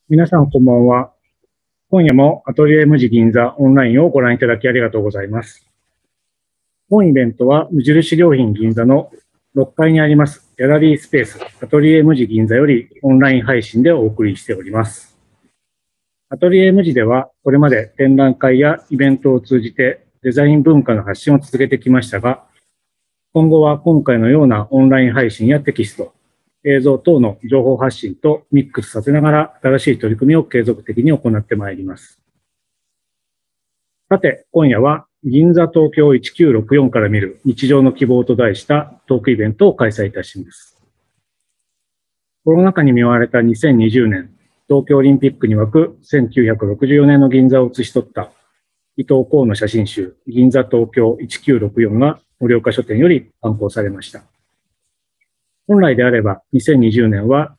皆さんこんばんは。今夜もアトリエ無地銀座オンラインをご覧いただきありがとうございます。本イベントは無印良品銀座の6階にありますギャラリースペースアトリエ無地銀座よりオンライン配信でお送りしております。アトリエ無地ではこれまで展覧会やイベントを通じてデザイン文化の発信を続けてきましたが、今後は今回のようなオンライン配信やテキスト、映像等の情報発信とミックスさせながら新しい取り組みを継続的に行ってまいります。さて、今夜は銀座東京1964から見る日常の希望と題したトークイベントを開催いたします。コロナ禍に見舞われた2020年、東京オリンピックに沸く1964年の銀座を写し取った伊藤幸の写真集銀座東京1964が盛岡書店より刊行されました。本来であれば2020年は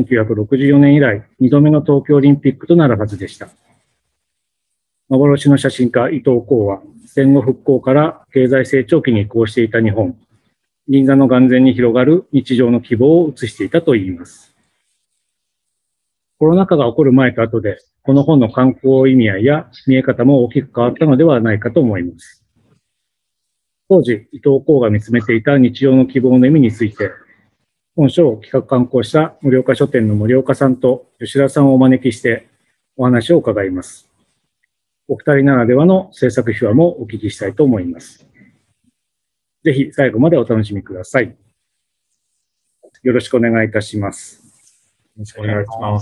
1964年以来2度目の東京オリンピックとなるはずでした。幻の写真家伊藤幸は戦後復興から経済成長期に移行していた日本、銀座の眼前に広がる日常の希望を写していたといいます。コロナ禍が起こる前と後で、この本の観光意味合いや見え方も大きく変わったのではないかと思います。当時、伊藤幸が見つめていた日常の希望の意味について、本書を企画刊行した盛岡書店の森岡さんと吉田さんをお招きしてお話を伺います。お二人ならではの制作秘話もお聞きしたいと思います。ぜひ最後までお楽しみください。よろしくお願いいたします。 よろしくお願いします。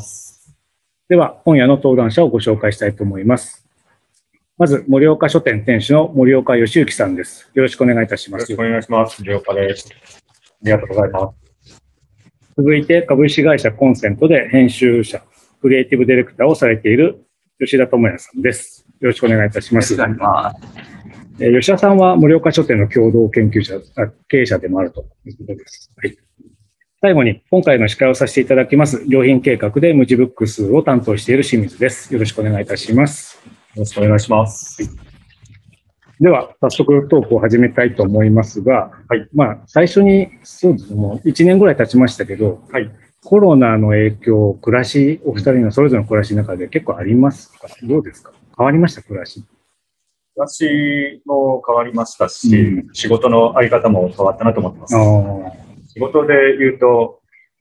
では、今夜の登壇者をご紹介したいと思います。まず、盛岡書店店主の森岡義之さんです。よろしくお願いいたします。 よろしくお願いします。森岡です。ありがとうございます。 続いて、株式会社コンセントで編集者、クリエイティブディレクターをされている吉田智也さんです。よろしくお願いいたします。吉田さんは盛岡書店の共同研究者、経営者でもあるということです。はい、最後に、今回の司会をさせていただきます、良品計画で無地ブックスを担当している清水です。よろしくお願いいたします。 よろしくお願いします。 では、早速トークを始めたいと思いますが、はい、最初に、そうですね、もう1年ぐらい経ちましたけど、はい、コロナの影響、暮らし、お二人のそれぞれの暮らしの中で結構ありますか？どうですか？変わりました、暮らし？ 暮らしも変わりましたし、仕事のあり方も変わったなと思ってます。仕事で言うと、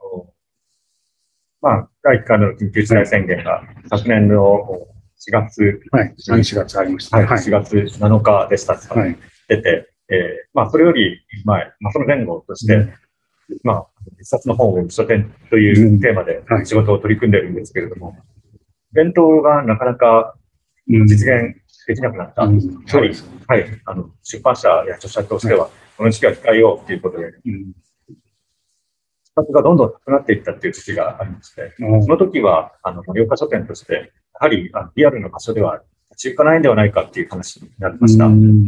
第1回の緊急事態宣言が昨年の4月、 はい、4月ありました。 はい、4月7日でした。はい、出て、それより前、その前後として、一冊の本を書店というテーマで仕事を取り組んでいるんですけれども、イベントがなかなか実現できなくなった。 そうです。 はい、出版社や著者としては、この時期は控えようということで、出版がどんどんなくなっていったという時がありまして、その時は、盛岡書店として、やはりリアルな場所では立ち行かないんではないかっていう話になりました。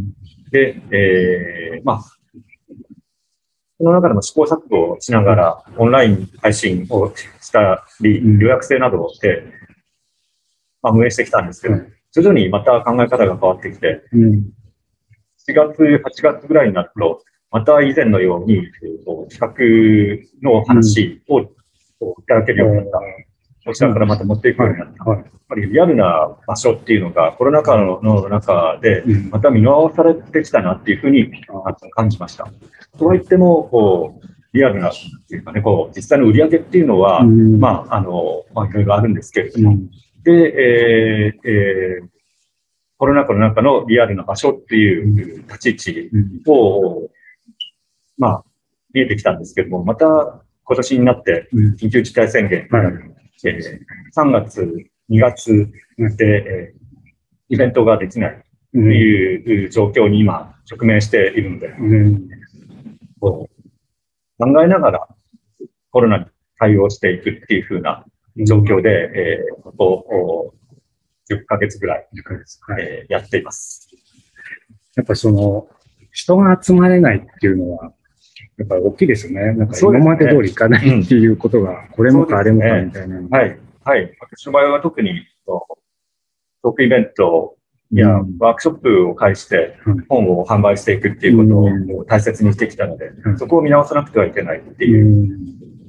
で、その中でも試行錯誤をしながら、オンライン配信をしたり、予約制などで、運営してきたんですけど、徐々にまた考え方が変わってきて、7月、8月ぐらいになると、また以前のように、企画の話をいただけるようになった。こちらからまた持っていくようになった。やっぱりリアルな場所っていうのがコロナ禍の中でまた見直されてきたなっていうふうに感じました。とはいっても、リアルなっていうかね、実際の売り上げっていうのは、いろいろあるんですけれども、で、コロナ禍の中のリアルな場所っていう立ち位置を、見えてきたんですけども、また今年になって緊急事態宣言が3月、2月で、イベントができないという状況に今直面しているので、考えながらコロナに対応していくっていうふうな状況で、ここ10ヶ月ぐらい、やっています。 やっぱ人が集まれないっていうのは、やっぱり大きいですよね。なんか今まで通りいかないっていうことが、これもかあれもかみたいな。 はい。はい。私の場合は特に、トークイベントやワークショップを介して本を販売していくっていうことを大切にしてきたので、そこを見直さなくてはいけないっていう。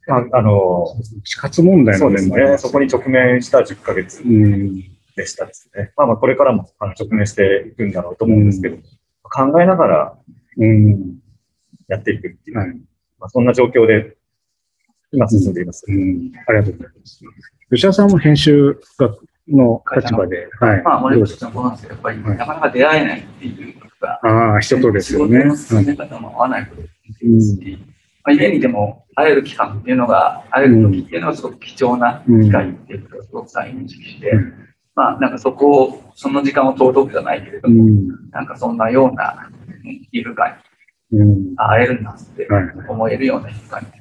死活問題のそうですね。そこに直面した10ヶ月でしたですね。これからも直面していくんだろうと思うんですけど、考えながらやっていくっていう、そんな状況で今進んでいます。 ありがとうございます。吉田さんも編集学の立場で、 森口さんもなんですけど、やっぱりなかなか出会えないっていうか、人とですよね。 仕事の進め方も合わないことですし、家にでも会える期間っていうのが、会える時っていうのはすごく貴重な機会っていうのをすごく再認識して、なんかその時間を尊くじゃないけれども、なんかそんなような異文化に会えるんだって思えるような機会に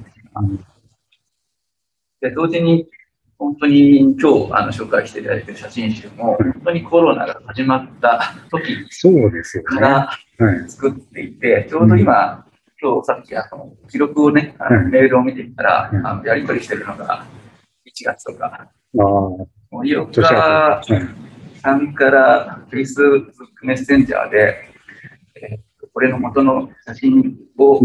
で、同時に、本当に今日紹介していただいている写真集も、本当にコロナが始まった時から作っていて、ちょうど今日さっき記録をね、メールを見てみたら、やり取りしてるのが1月とか、井岡さんから Facebook メッセンジャーで、これの元の写真を、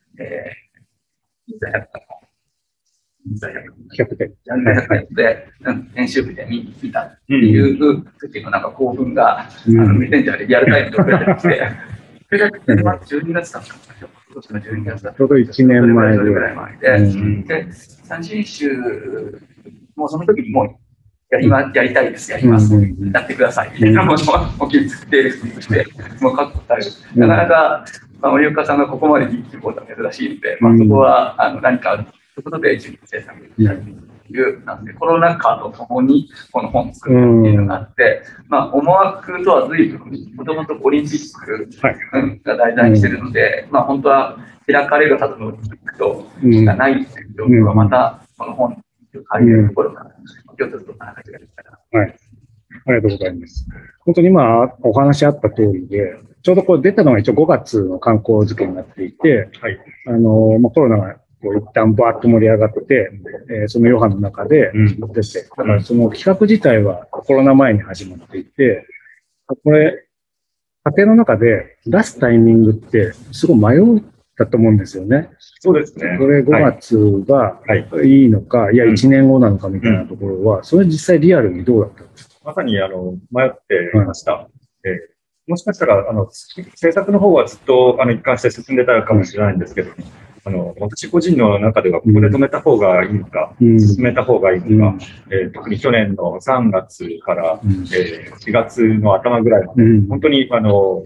で、編集部で見たっていう時のなんか興奮が、メッセンジャーでリアルタイムで送られてきて、それが12月だったんですよ。今年の12月だった。 ちょうど1年前ぐらいで、三人集、もうその時にもうやりたいです、やります、やってくださいみたいなものをお気に入っている人として、もう確固たる。なかなか、森岡さんがここまでできることは珍しいので、そこは何かあるということで、一日生産できたいという、なんで、コロナ禍とともにこの本を作るっていうのがあって、思惑とは随分、もともとオリンピックが題材にしているので、本当は開かれるはずのオリンピックとしかないという状況がまた、この本を書いているところから、今日ちょっと話ができたら。 ありがとうございます。本当に今お話あった通りで、ちょうどこれ出たのが一応5月の観光付けになっていて、コロナが一旦バーッと盛り上がってて、その余波の中で出て、だからその企画自体はコロナ前に始まっていて、これ、家庭の中で出すタイミングってすごい迷ったと思うんですよね。 そうですね。 これ5月がいいのか、いや1年後なのかみたいなところは、それ実際リアルにどうだったんですか？ まさに迷っていました。もしかしたら制作の方はずっと一貫して進んでたかもしれないんですけど、私個人の中ではここで止めた方がいいのか、進めた方がいいのか、特に去年の3月から4月の頭ぐらいまで、本当に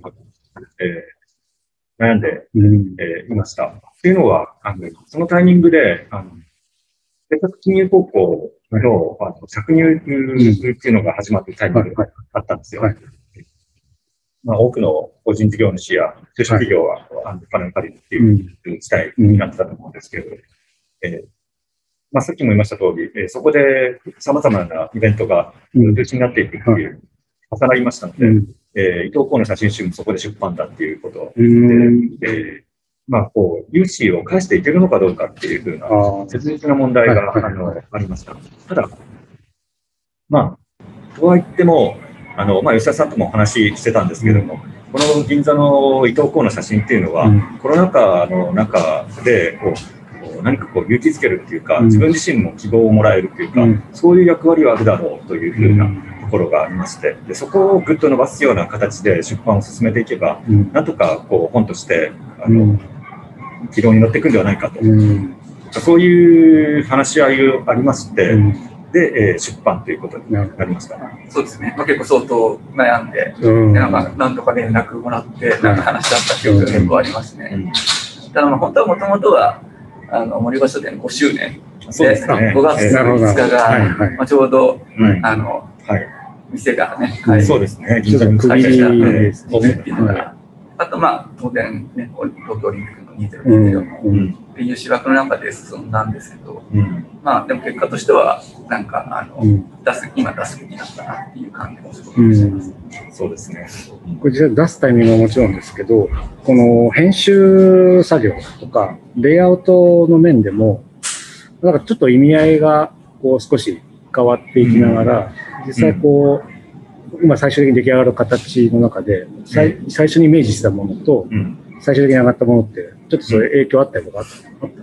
悩んでいました。っていうのは、そのタイミングで、政策金融高校の搾入っていうのが始まっているタイミングがあったんですよ。多くの個人事業主や中小企業はお金を借りるっていう事態になってたと思うんですけど、さっきも言いました通り、そこで様々なイベントが中止になっていくっていう、重なりましたので、伊藤公の写真集もそこで出版だっていうことで、融資を返していけるのかどうかっていうふうな切実な問題がありました。ただ、とは言っても、吉田さんともお話ししてたんですけども、この銀座の伊藤公の写真っていうのは、コロナ禍の中で何か勇気づけるっていうか、自分自身も希望をもらえるっていうか、そういう役割はあるだろうというふうなところがありまして、でそこをぐっと伸ばすような形で出版を進めていけば、なんとか本として軌道に乗っていくんではないかと、そういう話し合いがありまして、で、出版ということになりました。 そうですね。結構相当悩んで、なんとか連絡もらって、話し合った記憶が結構ありますね。本当はもともとは、森場書店5周年で、5月5日が、ちょうど、店がね、 そうですね。銀座に開催したっていうのが、あと当然ね、東京オリンピックの2024っていう芝生の中で進んだんですけど、でも結果としては、今出すべきだったなっていう感じもすごくします。 そうですね。 これ実際出すタイミングはもちろんですけど、この編集作業とか、レイアウトの面でも、なんかちょっと意味合いが少し変わっていきながら、実際今最終的に出来上がる形の中で、最初にイメージしたものと、最終的に上がったものって、ちょっとそういう影響あったりとかあったんですか？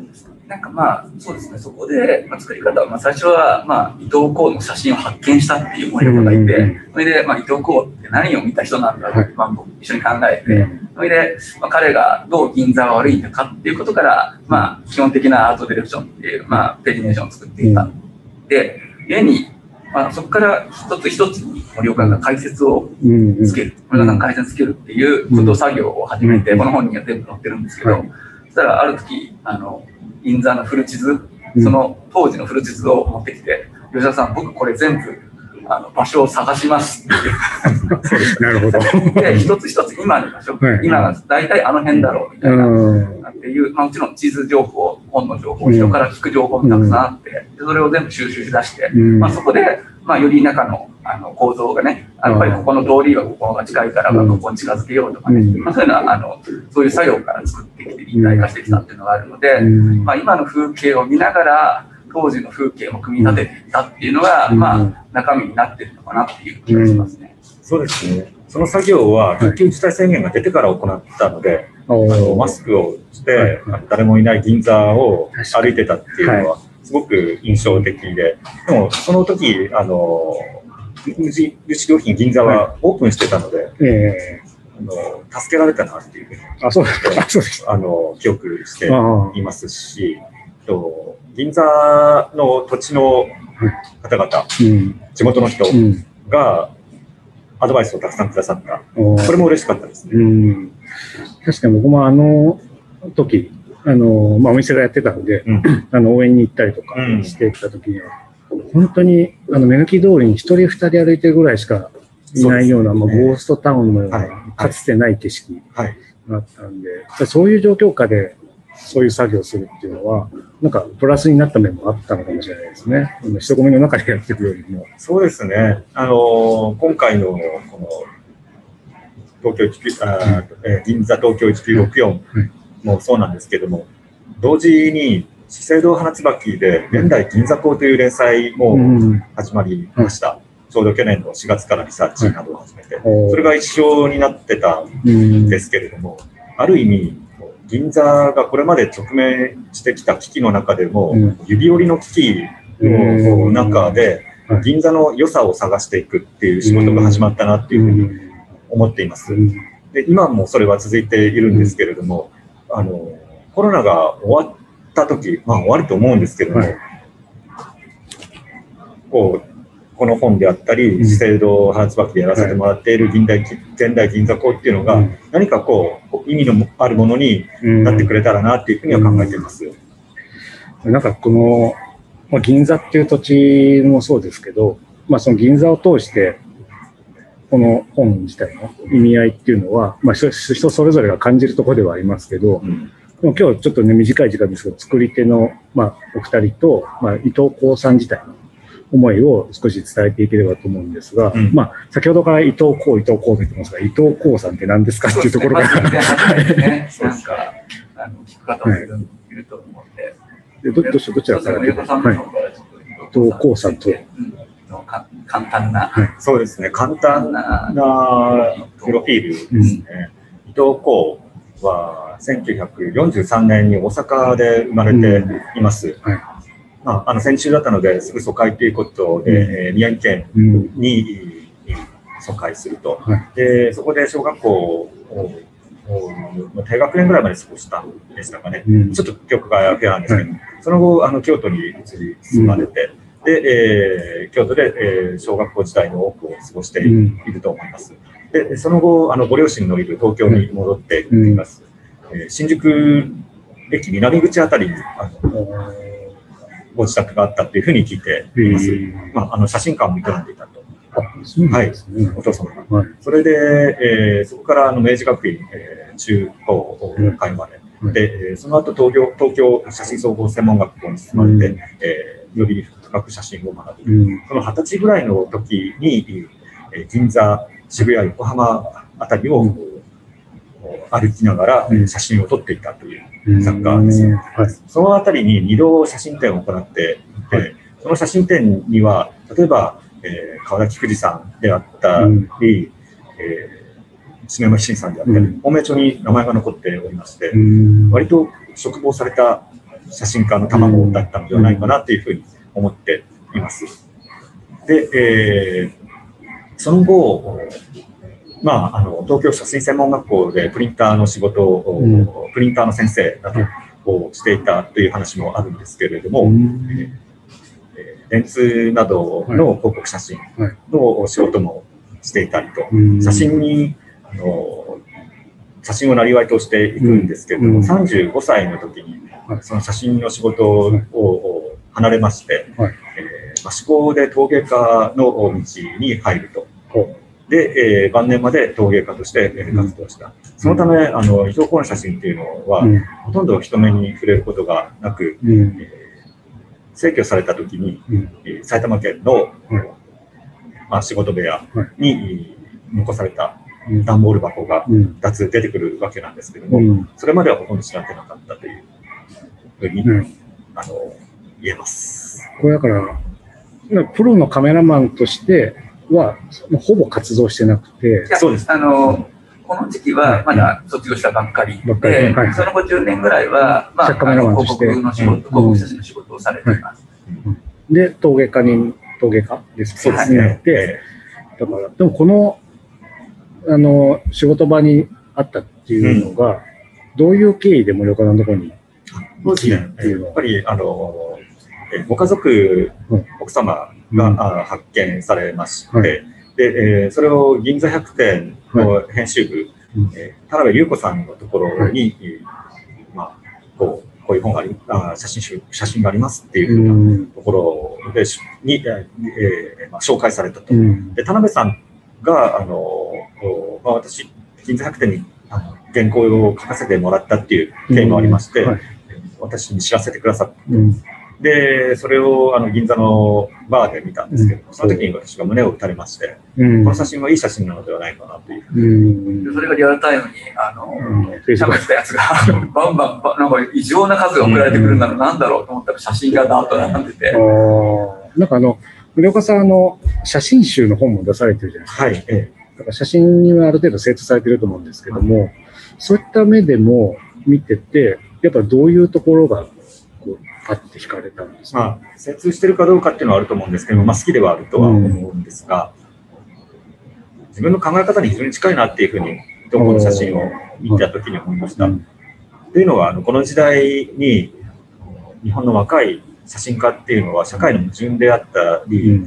なんかまあそうですね、そこで、作り方は、最初は、伊藤幸の写真を発見したっていう人がいて、それで、伊藤幸って何を見た人なんだろうって、僕一緒に考えて、それで、彼がどう銀座が悪いのかっていうことから、基本的なアートディレクションっていう、ペジネーションを作っていた。で、故に、そこから一つ一つに森岡が解説をつける、森岡が解説つけるっていうこと作業を始めて、この本には全部載ってるんですけど、そしたらある時、銀座の古地図、その当時の古地図を持ってきて、吉田さん、僕これ全部場所を探しますってなるほど。 で、一つ一つ今の場所、今が大体あの辺だろうみたいなっていう、もちろん地図情報、本の情報、人から聞く情報もたくさんあって、それを全部収集し出して、そこで、より中の構造がね、やっぱりここの通りはここが近いからここに近づけようとかね、そういうのはそういう作業から作ってきて立体化してきたっていうのがあるので、今の風景を見ながら当時の風景も組み立てていったっていうのが、中身になってるのかなっていう気がしますね。 そうですね。その作業は緊急事態宣言が出てから行ったので、マスクをして誰もいない銀座を歩いてたっていうのはすごく印象的で、でもその時無印良品銀座はオープンしてたので、助けられたなっていうふうに記憶していますし、銀座の土地の方々、地元の人がアドバイスをたくさんくださった。これも嬉しかったですね。 確かに僕も時、お店がやってたので、応援に行ったりとかしてきた時には、本当に目抜き通りに一人二人歩いてるぐらいしかいないような、ゴーストタウンのような、かつてない景色があったんで、そういう状況下でそういう作業をするっていうのは、なんかプラスになった面もあったのかもしれないですね。人混みの中でやっていくよりも。 そうですね。今回のこの銀座東京1964もそうなんですけども、同時に資生堂花椿で現代銀座校という連載も始まりました。ちょうど去年の4月からリサーチなどを始めて、それが一緒になってたんですけれども、ある意味、銀座がこれまで直面してきた危機の中でも、指折りの危機の中で、銀座の良さを探していくっていう仕事が始まったなっていうふうに思っています。で、今もそれは続いているんですけれども、コロナが終わった時、終わると思うんですけども、この本であったり、資生堂花椿でやらせてもらっている現代銀座校っていうのが、何か意味のあるものになってくれたらなっていうふうには考えています。 なんかこの、銀座っていう土地もそうですけど、その銀座を通して、この本自体の意味合いっていうのは、人それぞれが感じるところではありますけど、でも今日ちょっとね、短い時間ですけど、作り手の、お二人と、伊藤幸さん自体の思いを少し伝えていければと思うんですが、先ほどから伊藤幸と言ってますが、伊藤幸さんって何ですかっていうところから。 なんか、聞く方もいると思うんで。 どちらから伊藤幸さんと。 簡単な。 そうですね、簡単なプロフィールですね。伊藤幸は1943年に大阪で生まれています。先週だったので、すぐ疎開ということで、宮城県に疎開すると。で、そこで小学校を低学年ぐらいまで過ごしたんでしたかね。ちょっと記憶がフェアなんですけど、その後、京都に移り住まれて、で、京都で、小学校時代の多くを過ごしていると思います。で、その後、ご両親のいる東京に戻っています。新宿駅南口あたりに、ご自宅があったというふうに聞いています。写真館も営んでいたと。はい、お父様が。それで、そこから明治学院、中高会まで。で、その後東京写真総合専門学校に進まれて、より深く写真を学ぶ。その20歳ぐらいの時に、銀座、渋谷、横浜あたりを歩きながら写真を撮っていたという作家です。そのあたりに2度写真展を行っていて、その写真展には、例えば、川崎富士さんであったり、篠山紀信さんであったり、本命帳に名前が残っておりまして、割と嘱望された写真家の卵だったのではないかなというふうに思っています。で、その後、東京写真専門学校でプリンターの仕事を、プリンターの先生などをしていたという話もあるんですけれども、電通などの広告写真の仕事もしていたりと、写真をなりわいとしていくんですけれども、35歳の時にその写真の仕事を離れまして、志向で陶芸家の道に入ると。で、晩年まで陶芸家として活動した。そのため、伊藤公の写真っていうのは、ほとんど人目に触れることがなく、逝去された時に、埼玉県の、仕事部屋に残された段ボール箱が2つ出てくるわけなんですけども、それまではほとんど知られてなかったというふうに、言えます。 これだから、プロのカメラマンとしては、ほぼ活動してなくて。 そうです。 この時期はまだ卒業したばっかりで、その後10年ぐらいは、広告の仕事、広告写真の仕事をされています。 で、陶芸家ですそうですね。 だから、でもこの、仕事場にあったっていうのが、どういう経緯で森岡さんのところに行きっていうのは、やっぱり、ご家族、奥様が発見されまして、で、それを銀座百店の編集部、田辺優子さんのところに、こういう本が写真がありますっていうふうなところで紹介されたと。で、田辺さんが、私、銀座百店に原稿を書かせてもらったっていう経緯もありまして、私に知らせてくださって、で、それを銀座のバーで見たんですけど、その時に私が胸を打たれまして、この写真はいい写真なのではないかなという。 それがリアルタイムに喋ったやつがバンバンなんか異常な数が送られてくるんだろう、なんだろうと思ったら写真がダーッと並んでて。 なんか森岡さん写真集の本も出されてるじゃないですか。だから写真にはある程度精通されてると思うんですけども、そういった目でも見てて、やっぱどういうところがあって惹かれたんですか？ 精通してるかどうかっていうのはあると思うんですけど、好きではあるとは思うんですが、自分の考え方に非常に近いなっていうふうに、どこの写真を見たときに思いました。というのは、この時代に日本の若い写真家っていうのは社会の矛盾であったり、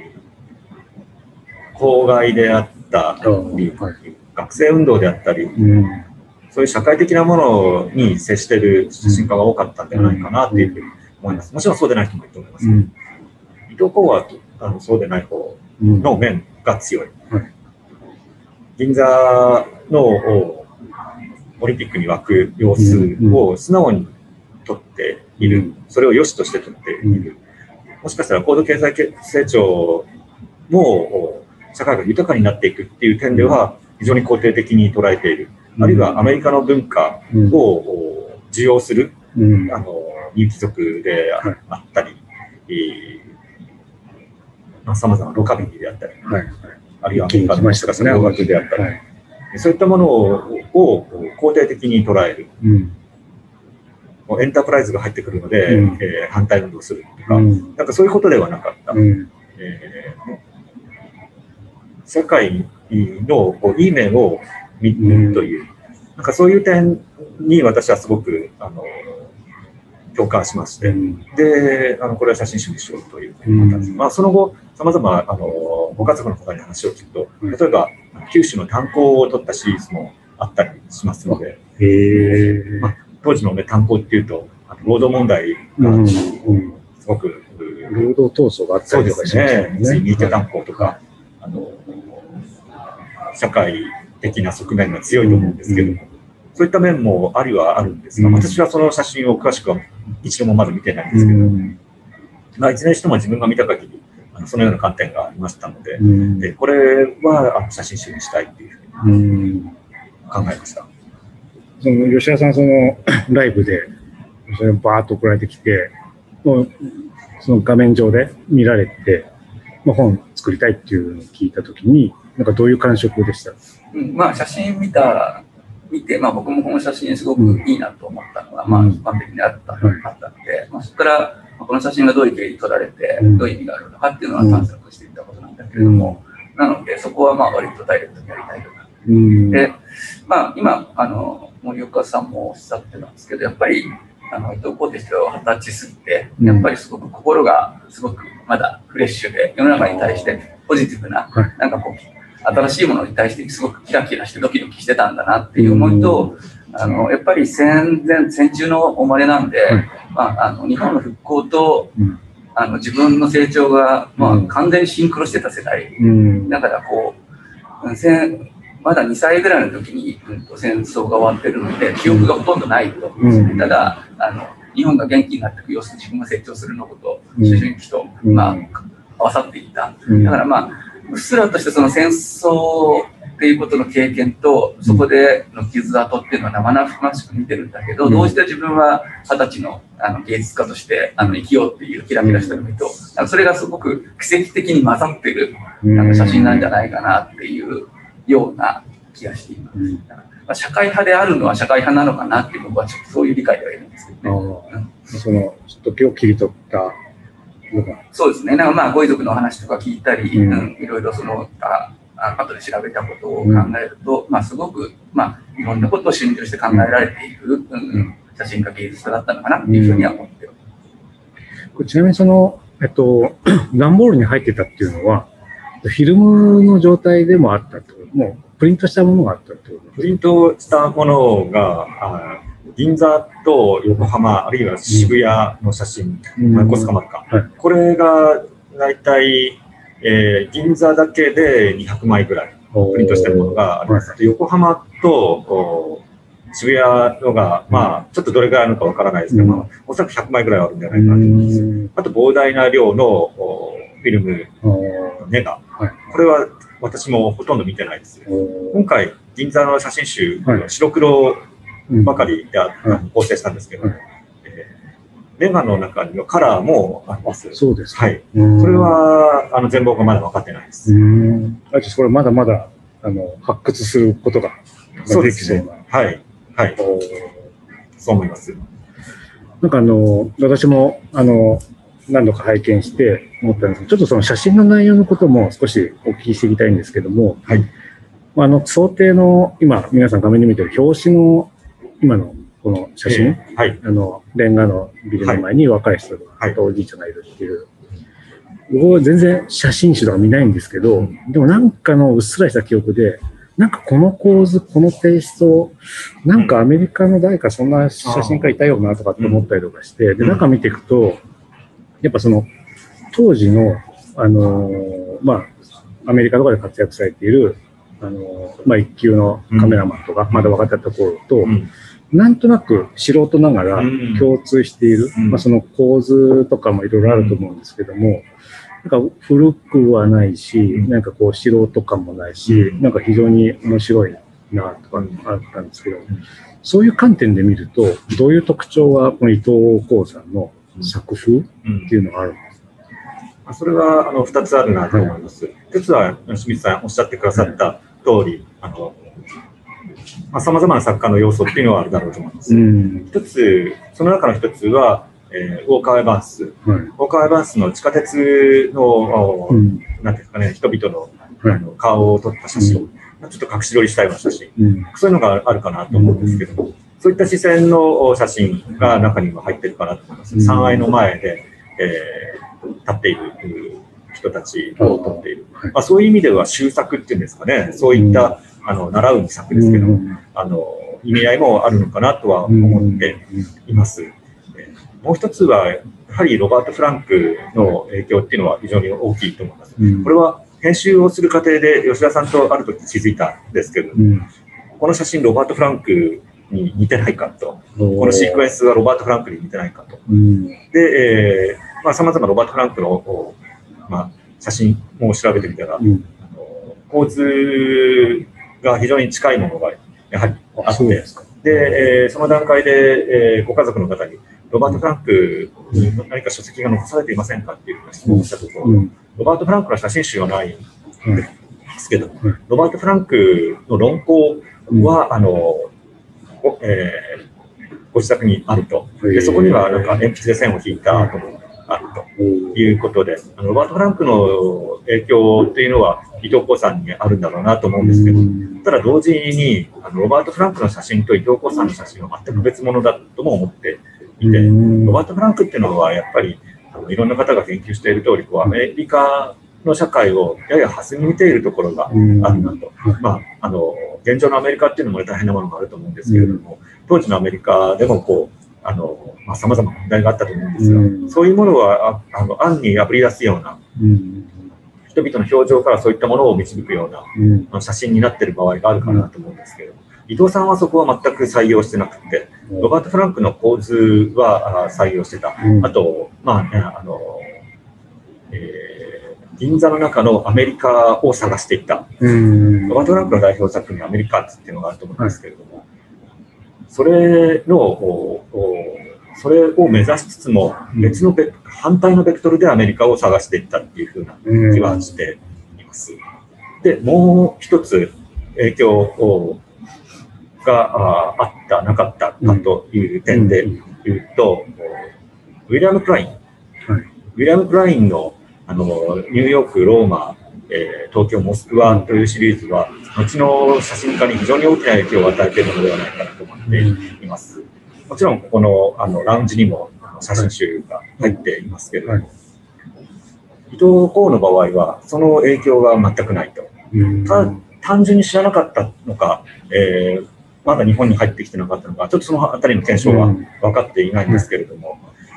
公害であったり、学生運動であったり、そういう社会的なものに接している写真家が多かったんではないかなというふうに思います。もちろんそうでない人もいると思いますけど、伊藤公はそうでない方の面が強い。銀座のオリンピックに沸く様子を素直に撮っている、それを良しとして撮っている。もしかしたら高度経済成長も社会が豊かになっていくっていう点では非常に肯定的に捉えている。あるいはアメリカの文化を受容する有機族であったり、さまざまなロカビリーであったり、あるいはアメリカのもしかしたら洋楽であったり、そういったものを肯定的に捉える。エンタープライズが入ってくるので、反対運動するとか、なんかそういうことではなかった。社会のいい面を見るという、なんかそういう点に私はすごく共感しまして、で、これは写真集にしようという形で、その後、さまざまご家族の方に話を聞くと、例えば九州の炭鉱を取ったシリーズもあったりしますので、当時の炭鉱っていうと、労働問題がすごく、 労働闘争があったりとかしましたね。 新手炭鉱とか、社会的な側面が強いと思うんですけども、そういった面もありはあるんですが、私はその写真を詳しくは一度もまだ見てないんですけど、いずれにしても自分が見た限り、そのような観点がありましたので、でこれは写真集にしたいっていうふうに考えました。 その吉田さん、そのライブで、それバーッと送られてきて、その画面上で見られて、本作りたいっていうのを聞いたときに、なんかどういう感触でした？ 写真見た見て、僕もこの写真すごくいいなと思ったのが、一般的にあったので、そこから、この写真がどういう経緯に撮られて、どういう意味があるのかっていうのは探索していったことなんだけれども、なので、そこは割とダイレクトにやりたいとか。で、今、森岡さんもおっしゃってたんですけど、やっぱり、伊藤浩って人は20歳過ぎて、やっぱりすごく心がすごくまだフレッシュで、世の中に対してポジティブな、なんかこう、新しいものに対してすごくキラキラしてドキドキしてたんだなっていう思いと、やっぱり戦中の生まれなんで、日本の復興と、自分の成長が、完全にシンクロしてた世代。だからこう、まだ2歳ぐらいの時に、戦争が終わってるので、記憶がほとんどないと。ただ、日本が元気になっていく様子、自分が成長するのこと、思春期と、合わさっていった。だからうっすらとしてその戦争っていうことの経験と、そこでの傷跡っていうのは生々しく見てるんだけど、どうして自分は20歳の芸術家として生きようっていうキラキラしたのと、それがすごく奇跡的に混ざってる写真なんじゃないかなっていうような気がしています。社会派であるのは社会派なのかなって僕はちょっとそういう理解ではいるんですけどね。 その時を切り取ったそうですね。ご遺族の話とか聞いたり、いろいろその後で調べたことを考えると、すごくいろんなことを心情して考えられている写真家芸術家だったのかなっていうふうには思ってる。 ちなみにその段ボールに入ってたっていうのはフィルムの状態でもあったってこと、もうプリントしたものがあったってこと。 プリントしたものが銀座と横浜、あるいは渋谷の写真、コスカマルか、これが大体、銀座だけで200枚ぐらいプリントしてるものがあります。横浜と渋谷のが、ちょっとどれぐらいあるのかわからないですけど、おそらく100枚ぐらいあるんじゃないかなと思います。あと膨大な量のフィルムネガ、これは私もほとんど見てないです。今回、銀座の写真集、白黒ばかりで構成したんですけど、ネガの中にはカラーもあります。 そうです。 はい。それは全貌がまだ分かってないです。 これまだまだ発掘することができそうな。 はい。はい。そう思います。 なんか私も何度か拝見して思ったんですけど、ちょっとその写真の内容のことも少しお聞きしていきたいんですけども、はい。想定の今皆さん画面に見てる表紙の今のこの写真、レンガのビルの前に若い人とおじいちゃんがいるっていう、僕は全然写真集とか見ないんですけど、でもなんかのうっすらした記憶で、なんかこの構図、このテイスト、なんかアメリカの誰かそんな写真家いたよなとかって思ったりとかして、で、中見ていくと、やっぱその当時の、アメリカとかで活躍されている、一級のカメラマンとか、まだ分かったところと、なんとなく素人ながら共通している、その構図とかもいろいろあると思うんですけども、なんか古くはないし、なんかこう素人感もないし、なんか非常に面白いなとかあったんですけど、そういう観点で見ると、どういう特徴がこの伊藤浩さんの作風っていうのがあるんですか？ それは2つあるなと思います。一つは清水さんおっしゃってくださった通り、様々な作家の要素っていうのはあるだろうと思います。一つ、その中の一つは、ウォーカー・エヴァンス。ウォーカー・エヴァンスの地下鉄の、なんていうんですかね、人々の顔を撮った写真、ちょっと隠し撮りしたような写真、そういうのがあるかなと思うんですけども、そういった視線の写真が中には入ってるかなと思います。3階の前で、立っている人たちを撮っている。そういう意味では修作っていうんですかね、そういった習うに作ですけど、意味合いもあるのかなとは思っています。もう一つは、やはりロバート・フランクの影響っていうのは非常に大きいと思います。これは編集をする過程で吉田さんとある時気づいたんですけど、この写真ロバート・フランクに似てないかと、このシークエンスはロバート・フランクに似てないかと。で、様々ロバート・フランクの、写真を調べてみたら、構図が非常に近いものがやはりあって、で、その段階で、ご家族の方に、ロバート・フランクに何か書籍が残されていませんかっていう質問をしたところ、ロバート・フランクの写真集はないんですけど、ロバート・フランクの論考は、 ご自宅にあると。でそこにはなんか鉛筆で線を引いた跡もあるということで、ロバート・フランクの影響っていうのは伊藤耕さんにあるんだろうなと思うんですけど、ただ同時にロバート・フランクの写真と伊藤耕さんの写真は全く別物だとも思っていて、ロバート・フランクっていうのはやっぱりいろんな方が研究している通り、アメリカの社会をやや端に見ているところがあるなと。現状のアメリカっていうのも大変なものがあると思うんですけれども、当時のアメリカでも様々な問題があったと思うんですが、そういうものは暗にあぶり出すような、人々の表情からそういったものを導くような写真になっている場合があるかなと思うんですけれども、伊藤さんはそこは全く採用してなくて、ロバート・フランクの構図は採用してた。あと、銀座の中のアメリカを探していった。ロバート・フランクの代表作にアメリカっていうのがあると思うんですけれども、それを目指しつつも、別の反対のベクトルでアメリカを探していったっていうふうな気はしています。で、もう一つ影響があった、なかったかという点で言うと、ウィリアム・クライン。ウィリアム・クラインのニューヨーク、ローマ、東京、モスクワというシリーズは、後の写真家に非常に大きな影響を与えているのではないかなと思っています。もちろん、ここのラウンジにも写真集が入っていますけれども、伊藤耕の場合は、その影響が全くないと。単純に知らなかったのか、まだ日本に入ってきてなかったのか、ちょっとそのあたりの検証は分かっていないんですけれども、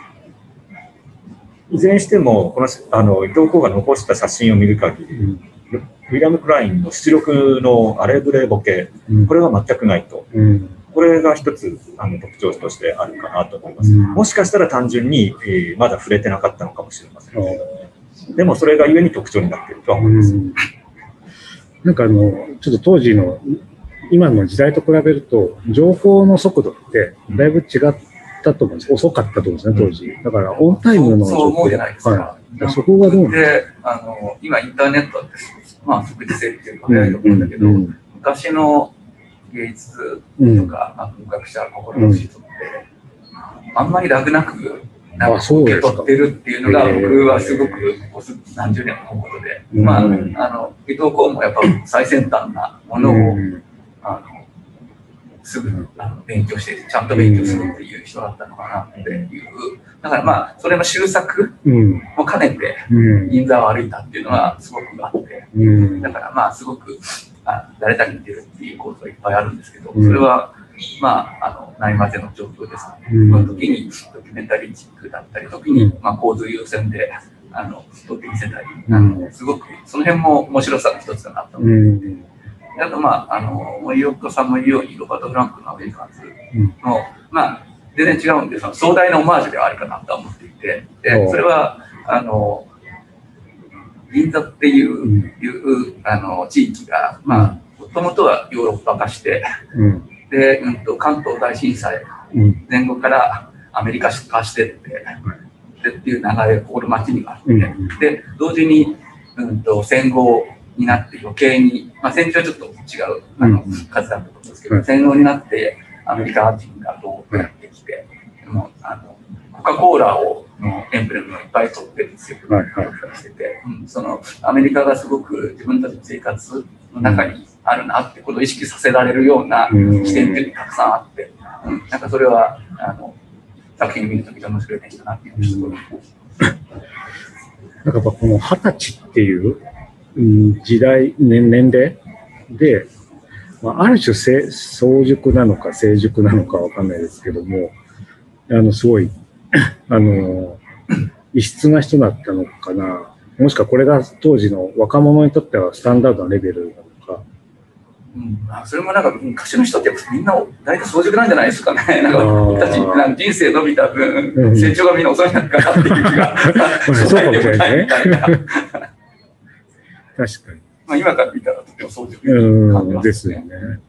いずれにしても、この伊藤耕が残した写真を見る限り、ウィリアム・クラインの出力のアレブレボケ、これは全くないと。これが一つ特徴としてあるかなと思います。もしかしたら単純に、まだ触れてなかったのかもしれませんけど、でもそれがゆえに特徴になっているとは思います。 なんかちょっと当時の今の時代と比べると情報の速度ってだいぶ違ったと思うんです。遅かったと思うんですね、当時。だからオンタイムのそう思うじゃないですか。 そこがどうなんで、今インターネットって即時性っていうか早いと思うんだけど、昔の芸術とか文学者、心の人って、あんまり楽なく受け取ってるっていうのが、僕はすごく何十年も思うことで、伊藤耕もやっぱ最先端なものをすぐ勉強して、ちゃんと勉強するっていう人だったのかなっていう。だからそれの修作も兼ねて銀座を歩いたっていうのはすごくあって、だからすごく誰かに似てるっていう構造がいっぱいあるんですけど、それはないまぜの状況ですね。その時にドキュメンタリーチックだったり、時に構図優先で撮って見せたり、すごくその辺も面白さの一つだなと思って。あと森岡さんも言うようにロバート・フランクのアメリカンズの全然違うんで、その壮大なオマージュではあるかなと思っていて、でそれは銀座っていう地域がもともとはヨーロッパ化して、で関東大震災前後からアメリカ化してっていう流れがここの街にはあって、で同時に戦後になって余計に、戦時はちょっと違う数だったと思うんですけど、戦後になってアメリカ人がどうやってきて、コカ・コーラをエンブレムをいっぱい取ってるんですよ。してて、そのアメリカがすごく自分たちの生活の中にあるなってことを意識させられるような視点っていうのがたくさんあって、なんかそれは作品を見るときに面白い点だなっていうすごい思います。 なんかこの20歳っていう時代、年齢で、ある種早熟なのか成熟なのかわかんないですけども、すごい、異質な人だったのかな。もしくはこれが当時の若者にとってはスタンダードなレベルなのか。 それもなんか昔の人ってみんな大体早熟なんじゃないですかね。なんか人生伸びた分、成長がみんな遅いのかなっていう気が。 そうかもしれないね。確かに。 今から見たらとても早熟に感じますね。 ですよ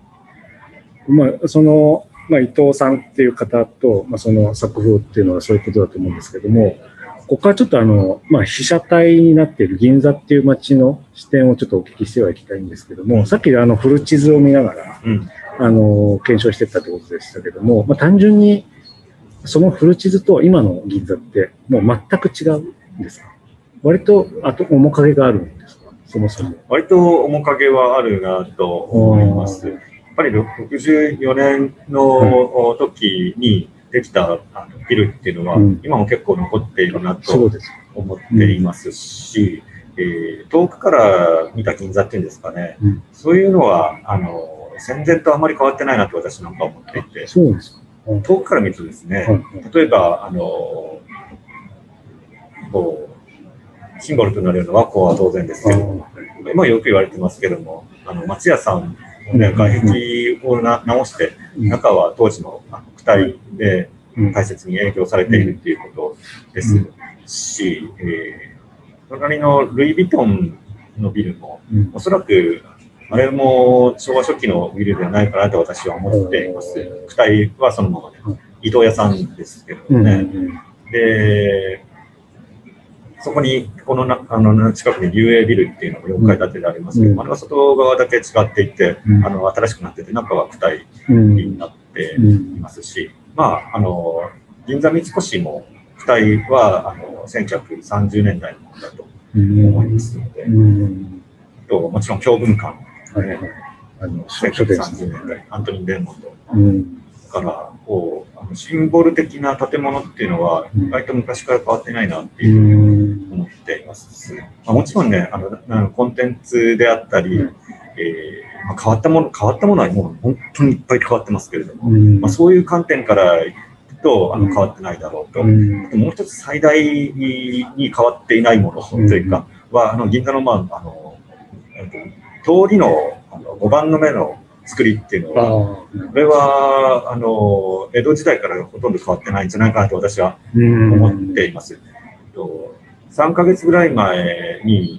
ね。伊藤さんっていう方と、その作風っていうのはそういうことだと思うんですけども、ここからちょっと被写体になっている銀座っていう街の視点をちょっとお聞きしてはいきたいんですけども、さっき古地図を見ながら、 検証していったってことでしたけども、まあ、単純に、その古地図と今の銀座って、もう全く違うんですか？割と、面影があるんですか？そもそも。 割と面影はあるなと思います。やっぱり64年の時にできたビルっていうのは、今も結構残っているなと思っていますし、遠くから見た銀座っていうんですかね、そういうのは戦前とあまり変わってないなと私なんか思っていて、 そうですか。 遠くから見るとですね、例えばこうシンボルとなるような和光は当然ですけど、今よく言われてますけども、松屋さんの、ね、外壁を直して、中は当時の区体で大切に営業されているということですし、隣のルイ・ヴィトンのビルも、おそらくあれも昭和初期のビルではないかなと私は思っています。区体はそのままで、伊藤屋さんですけどね。で、そこに、この近くに竜英ビルっていうのも4階建てでありますけど、あれは外側だけ違っていて、新しくなってて、中は区体になっていますし、まあ、銀座三越も区体は1930年代のものだと思いますので、もちろん教文館、1930年代、アントニー・レーモンドからシンボル的な建物っていうのは、意外と昔から変わってないなっていうふうに思っています。もちろんね、コンテンツであったり、変わったものはもう本当にいっぱい変わってますけれども、そういう観点からいくと変わってないだろうと。もう一つ最大に変わっていないものというか、は銀座の、通りの5番の目の作りっていうのは、これは江戸時代からほとんど変わってないんじゃないかなと私は思っています。3ヶ月ぐらい前に、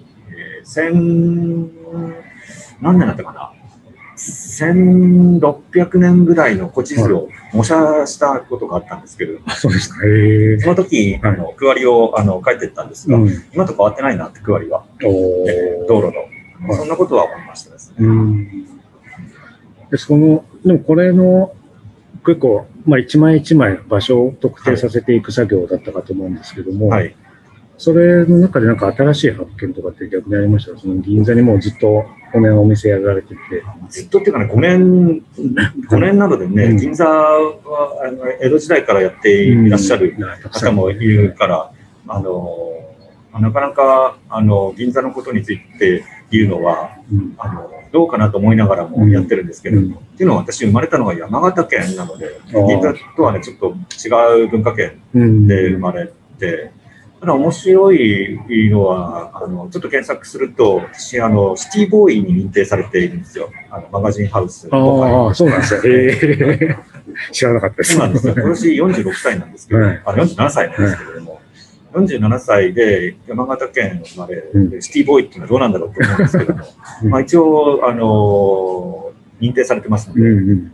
何年だったかな、1600年ぐらいの古地図を模写したことがあったんですけれども、 そうですか。 その時区割りを書いていったんですが、今と変わってないなって区割りは、道路の、そんなことは思いましたですね。 でもこれの結構、一枚一枚場所を特定させていく作業だったかと思うんですけども、それの中でなんか新しい発見とかって逆にありました？その銀座にもうずっと5年お店やられてて。 ずっとっていうかね、5年なのでね、銀座は江戸時代からやっていらっしゃる方もいるから、なかなか銀座のことについて言うのは、どうかなと思いながらもやってるんですけれども、っていうのは私生まれたのが山形県なので、銀座とはね、ちょっと違う文化圏で生まれて、ただ面白いのは、ちょっと検索すると、私、シティボーイに認定されているんですよ。マガジンハウス。 そうなんですよ。知らなかったです。 そうなんですよ。今年46歳なんですけど、47歳なんですけれども、47歳で山形県生まれ、シティボーイっていうのはどうなんだろうと思うんですけども、一応、認定されてますので、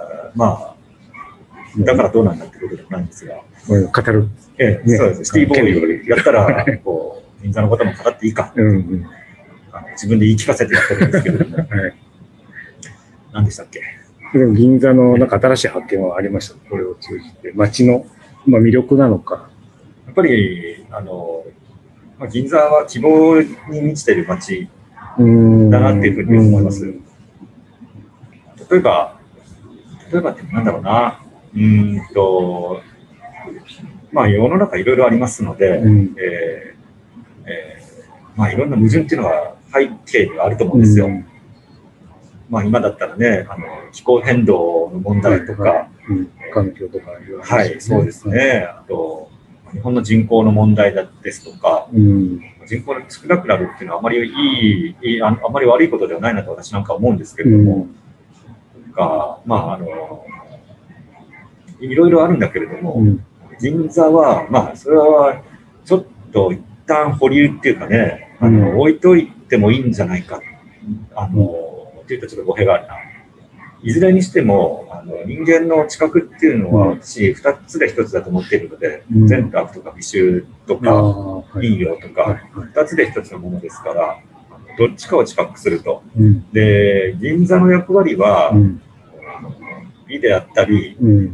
だからどうなんだってことでもないんですが。 語る。 そうです。シティボーイやったら、銀座のことも語っていいか。自分で言い聞かせてやってるんですけれども。何でしたっけ？ 銀座のなんか新しい発見はありました？これを通じて。街の魅力なのか。 やっぱり、銀座は希望に満ちている街だなっていうふうに思います。例えばってなんだろうな。世の中いろいろありますので、いろんな矛盾っていうのは背景にはあると思うんですよ。今だったらね、気候変動の問題とか、 環境とかいろいろありますね。 そうですね。あと、日本の人口の問題ですとか、人口が少なくなるっていうのはあまりあまり悪いことではないなと私なんか思うんですけれども、いろいろあるんだけれども、銀座は、それはちょっと一旦保留っていうかね、置いといてもいいんじゃないか、っていうとちょっと語弊があるな。いずれにしても、人間の知覚っていうのは、私、2つで1つだと思っているので、善と悪とか美醜とか、陰陽とか、2つで1つのものですから、どっちかを知覚すると。で、銀座の役割は、 美であったり、 うん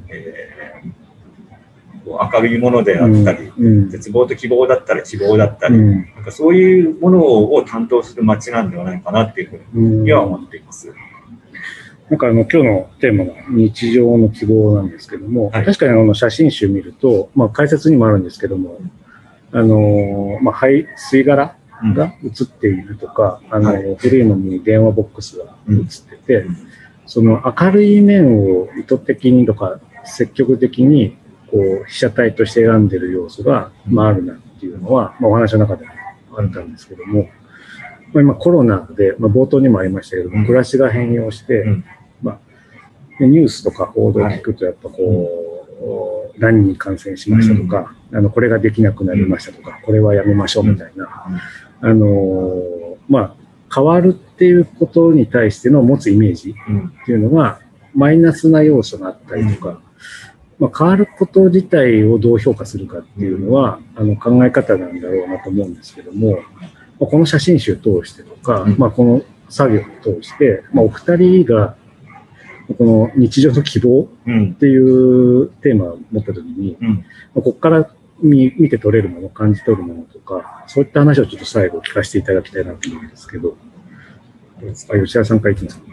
明るいものであったり、絶望と希望だったり希望だったり、なんかそういうものを担当する街なんではないかなっていうふうには思っています。 なんか今日のテーマが日常の希望なんですけども、はい、確かに写真集見ると、まあ解説にもあるんですけども、まあ吸い殻が映っているとか、古いのに電話ボックスが映ってて、その明るい面を意図的にとか積極的にこう被写体として選んでる要素が、まあ、あるなっていうのは、まあ、お話の中でもあったんですけども、まあ、今コロナで、まあ、冒頭にもありましたけども、暮らしが変容して、まあ、ニュースとか報道を聞くとやっぱこう、何人感染しましたとか、これができなくなりましたとか、これはやめましょうみたいな、まあ、変わるっていうことに対しての持つイメージっていうのが、マイナスな要素があったりとか、まあ、変わること自体をどう評価するかっていうのは、考え方なんだろうなと思うんですけども、この写真集通してとか、まあ、この作業を通して、まあ、お二人が、この日常の希望っていうテーマを持ったときに、ここから見て取れるもの、感じ取るものとか、そういった話をちょっと最後聞かせていただきたいなと思うんですけど、吉田さんからいきますか。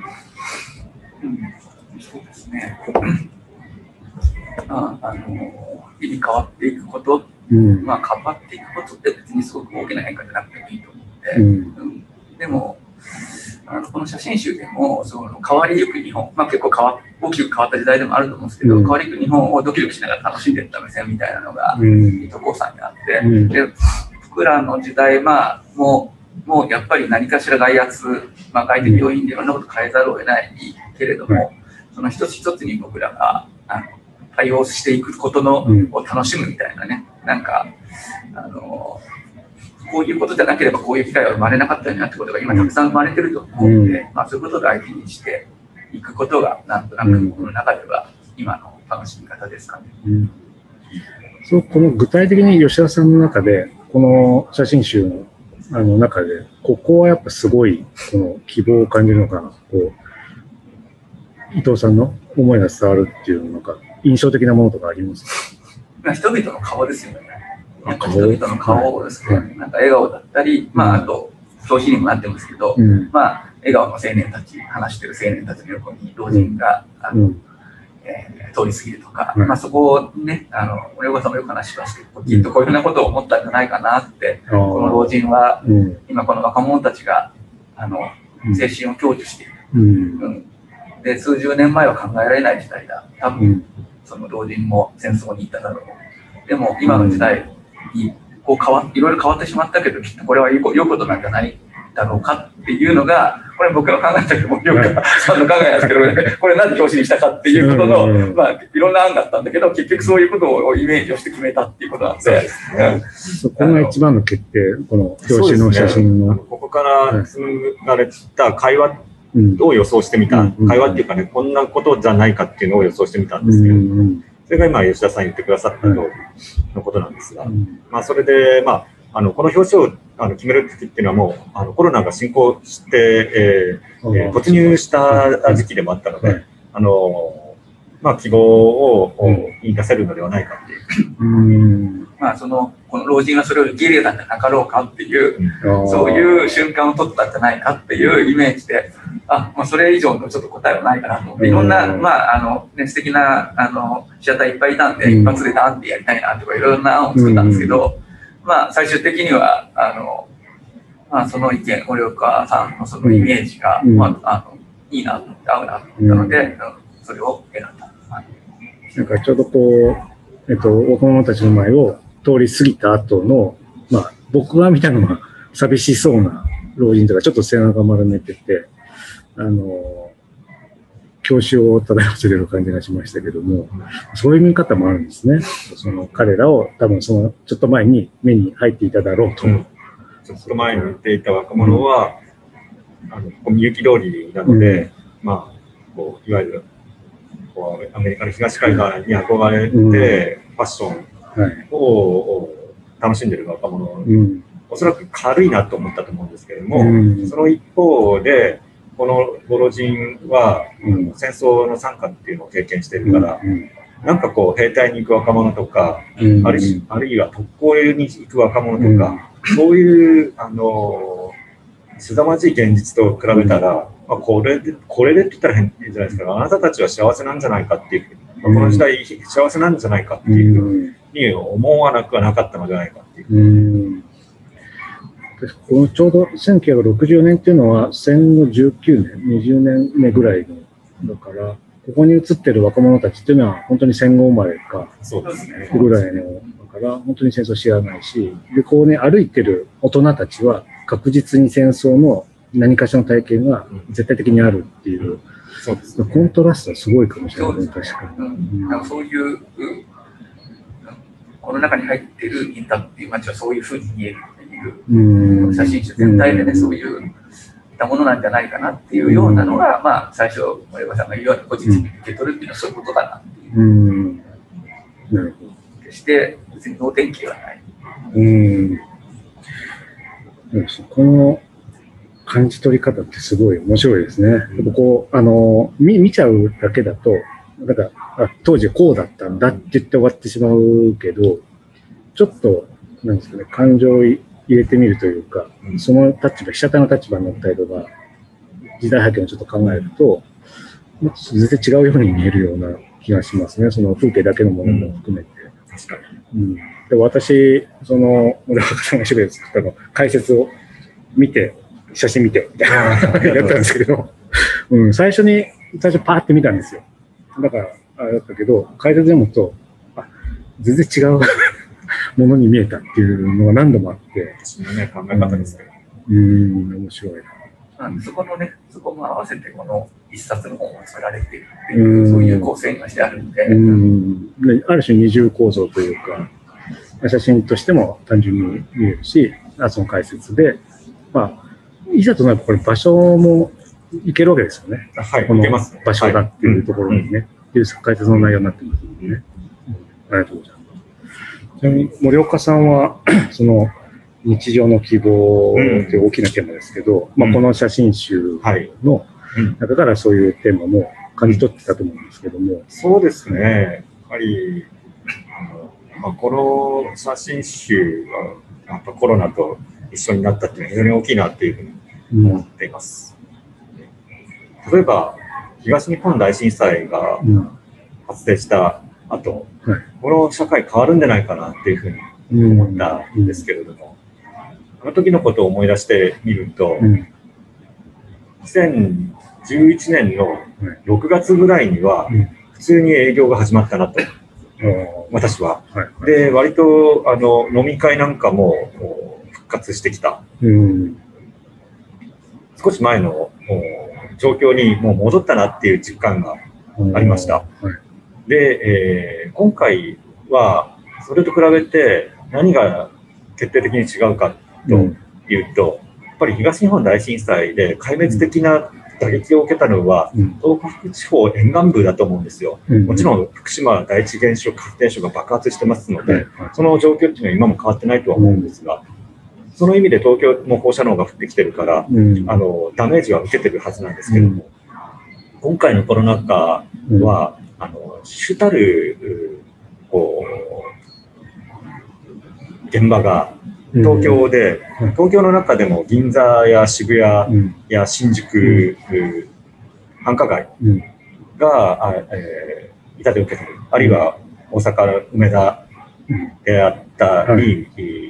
そうですね。日々変わっていくこと、まあ変わっていくことって別にすごく大きな変化じゃなくてもいいと思って、でもこの写真集でもその変わりゆく日本、まあ、結構大きく変わった時代でもあると思うんですけど、変わりゆく日本をドキドキしながら楽しんでいった目線みたいなのが伊藤剛さんにあって、で僕らの時代、まあ、もうやっぱり何かしら外圧、まあ、外的要因でいろんなこと変えざるを得ないけれども、その一つ一つに僕らが対応していくことのを楽しむみたいなね、なんかこういうことじゃなければこういう機会は生まれなかったよなってことが今たくさん生まれてると思うので、まあ、そういうことを大事にしていくことがなんとなく僕の中では今の楽しみ方ですかね。 この具体的に吉田さんの中でこの写真集の中でここはやっぱすごいこの希望を感じるのかな、こう伊藤さんの思いが伝わるっていうのが印象的なものとかありますか？ 人々の顔ですよね。なんか人々の顔ですね。なんか笑顔だったり、まああと表紙にもなってますけど、まあ笑顔の青年たち、話してる青年たちの横に老人が通り過ぎるとか、まあそこをね、親御さんもよく話しますけど、きっとこういうふうなことを思ったんじゃないかなって、この老人は今この若者たちが精神を享受している。で数十年前は考えられない時代だ。多分その老人も戦争に行っただろう。でも今の時代にこういろいろ変わってしまったけど、きっとこれはいいことなんじゃないだろうかっていうのが、これ僕の考えたけど、僕さんの考えなんですけど、ね、これなんで表紙にしたかっていうことの、まあいろんな案があったんだけど、結局そういうことをイメージをして決めたっていうことなんで、 そこが一番の決定、この表紙の写真の。 ここから紡がれた会話を予想してみた、会話っていうかね、こんなことじゃないかっていうのを予想してみたんですけど、それが今吉田さん言ってくださった通りのことなんですが、まあそれで、まあ、この表紙を決める時っていうのはもうコロナが進行して、突入した時期でもあったので、まあ希望を言い出せるのではないかっていう。 まあこの老人はそれを受け入れたんじゃなかろうかっていう、そういう瞬間を取ったんじゃないかっていうイメージで、まあそれ以上のちょっと答えはないかなと思って、いろんな、まあね、素敵な被写体いっぱいいたんで、一発でダンってやりたいなとかいろんな案を作ったんですけど、まあ最終的にはまあその意見、森岡さんのそのイメージが、まあいいなと思って、合うなと思ったので、それを選んだ。 なんかちょうどこう、若者たちの前を通り過ぎた後の、まあ僕が見たのは寂しそうな老人とかちょっと背中丸めてて、郷愁を漂わせてる感じがしましたけども、そういう見方もあるんですね。その彼らを多分そのちょっと前に目に入っていただろうと。ちょっと前に見ていた若者は、みゆき通りなので、まあこういわゆるこうアメリカの東海岸に憧れて、ファッションを楽しんでる若者、おそらく軽いなと思ったと思うんですけれども、その一方でこのご老人は、戦争の惨禍っていうのを経験してるから、なんかこう兵隊に行く若者とか、あるいは特攻に行く若者とか、そういう凄まじい現実と比べたら、これでって言ったら変じゃないですか、あなたたちは幸せなんじゃないかっていう、この時代幸せなんじゃないかっていうふうに思わなくはなかったのではないかっていう。 このちょうど1960年っていうのは戦後19年、20年目ぐらいのだから、ここに映ってる若者たちっていうのは本当に戦後生まれかぐらいの、だから本当に戦争知らないし、でこうね歩いてる大人たちは確実に戦争の何かしらの体験が絶対的にあるっていう、そうですね、コントラストはすごいかもしれないね、確かに。 そういうこの中に入ってるインタっていう街はそういうふうに見えるっていう写真集全体でね、そういうたものなんじゃないかなっていうようなのが、まあ最初森岡さんが言うようにポジティブに受け取るっていうのはそういうことだなっていう。なるほど。決して別に能天気はない。 この感じ取り方ってすごい面白いですね。こう見ちゃうだけだと、だから当時こうだったんだって言って終わってしまうけど、ちょっとなんですかね、感情を入れてみるというか、その立場、被写体の立場になったりとか、時代背景をちょっと考えると、全然違うように見えるような気がしますね。その風景だけのものも含めて。 確かに。で私、森岡さんが一生懸命作った解説を見て、写真見て、みたいなやったんですけど、最初パーって見たんですよ。だから、あれだったけど、解説読むと、全然違うものに見えたっていうのが何度もあって。 私のね、考え方ですけど。 面白いな。そこのね、そこも合わせてこの一冊の本を作られているっていう、そういう構成がしてあるんで。 ある種二重構造というか、写真としても単純に見えるし、その解説で、いざとなるとこれ場所も行けるわけですよね。 はい、 この場所だっていうところにね、っていう解説の内容になってますのでね。ありがとうございます。ちなみに森岡さんはその日常の希望という大きなテーマですけど、この写真集の中からそういうテーマも感じ取ってたと思うんですけども。 そうですね。やはりこの写真集はやっぱコロナと一緒になったっていうのは非常に大きいなっていうふうに思っています。例えば東日本大震災が発生した後、この社会変わるんじゃないかなっていうふうに思ったんですけれども、あの時のことを思い出してみると、2011年の6月ぐらいには普通に営業が始まったなと、私は。で、割と飲み会なんかも復活してきた。少し前の状況にもう戻ったなっていう実感がありました。で、今回はそれと比べて何が決定的に違うかというと、やっぱり東日本大震災で壊滅的な打撃を受けたのは東北地方沿岸部だと思うんですよ。もちろん福島第一原子力発電所が爆発してますので、その状況っていうのは今も変わってないとは思うんですが、その意味で東京も放射能が降ってきてるから、ダメージは受けてるはずなんですけども、今回のコロナ禍は、主たる現場が東京で、東京の中でも銀座や渋谷や新宿、繁華街が痛手を受けている、あるいは大阪、梅田であったり、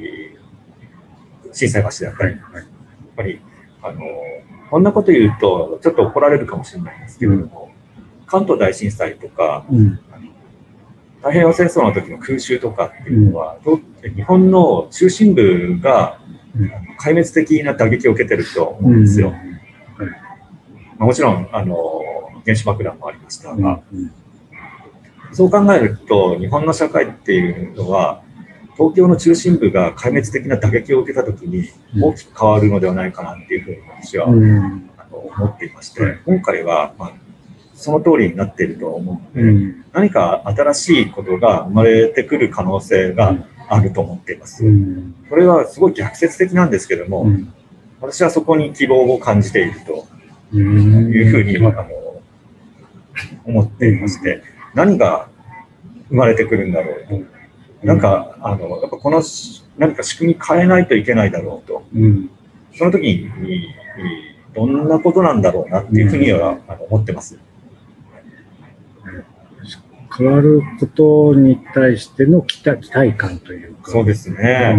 心斎橋であったり、やっぱりこんなこと言うとちょっと怒られるかもしれないんですけれども、関東大震災とか、太平洋戦争の時の空襲とかっていうのは、日本の中心部が壊滅的な打撃を受けてると思うんですよ。もちろん原子爆弾もありましたが、そう考えると日本の社会っていうのは東京の中心部が壊滅的な打撃を受けた時に大きく変わるのではないかなっていうふうに私は思っていまして、今回はその通りになっていると思うので、何か新しいことが生まれてくる可能性があると思っています。これはすごい逆説的なんですけども、私はそこに希望を感じているというふうに、思っていまして、何が生まれてくるんだろうと。なんか、やっぱこの何か仕組み変えないといけないだろうと。その時に、どんなことなんだろうなっていうふうには思ってます。 変わることに対しての期待感というか。 そうですね。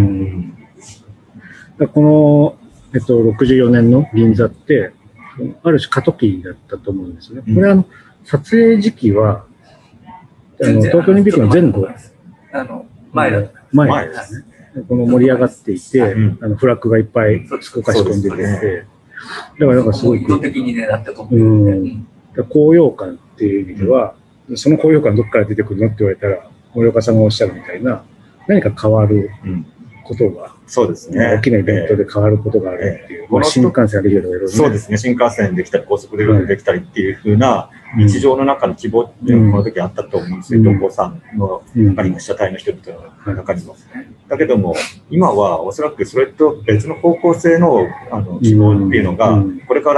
この、64年の銀座って、ある種過渡期だったと思うんですね。これ撮影時期は、東京オリンピックの前後。 前だった。 前ですね。この盛り上がっていて、フラッグがいっぱい動かし込んでて、だからなんかすごく。 意図的にね、だったと思う。 高揚感っていう意味では、その高揚感どこから出てくるのって言われたら、森岡さんがおっしゃるみたいな、何か変わることが、 そうですね。 大きなイベントで変わることがあるっていう。新幹線ができるとかいろいろ。 そうですね。新幹線できたり、高速でできたりっていう風な日常の中の希望っていうのがこの時あったと思うんですよ。東宝さんの中にも、被写体の人々の中にも。だけども、今はおそらくそれと別の方向性の希望っていうのが、これから、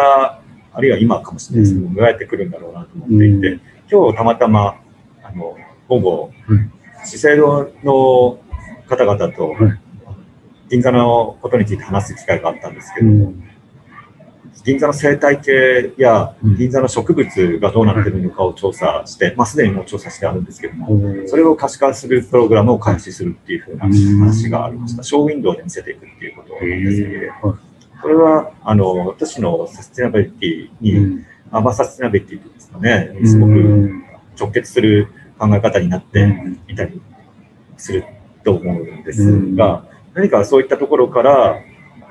あるいは今かもしれないですけど、芽生えてくるんだろうなと思っていて、今日たまたま、午後、資生堂の方々と、銀座のことについて話す機会があったんですけど、銀座の生態系や銀座の植物がどうなっているのかを調査して、すでにもう調査してあるんですけども、それを可視化するプログラムを開始するっていうふうな話がありました。ショーウィンドウで見せていくっていうことなんですけど、これは私のサステナビリティに、サステナビリティですかね、すごく直結する考え方になっていたりすると思うんですが、何かそういったところから、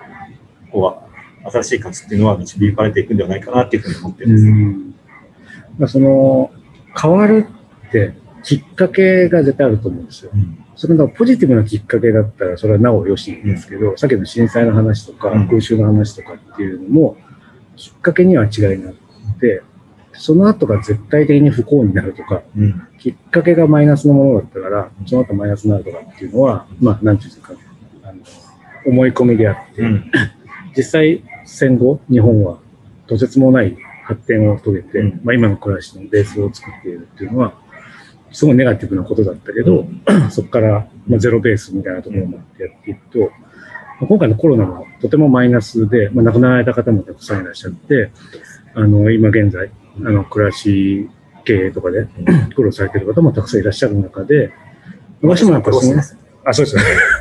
新しい価値っていうのは導かれていくんではないかなっていうふうに思っています。 その、変わるってきっかけが絶対あると思うんですよ。それがポジティブなきっかけだったら、それはなおよしですけど、さっきの震災の話とか、空襲の話とかっていうのも、きっかけには違いなくて、その後が絶対的に不幸になるとか、きっかけがマイナスのものだったから、その後マイナスになるとかっていうのは、なんていうんですか、思い込みであって、実際戦後、日本はとてつもない発展を遂げて、今の暮らしのベースを作っているっていうのは、すごいネガティブなことだったけど、そこからゼロベースみたいなところまでやっていくと、今回のコロナもとてもマイナスで、亡くなられた方もたくさんいらっしゃって、今現在、暮らし経営とかで苦労されている方もたくさんいらっしゃる中で、私もやっぱそうですね。そうですね。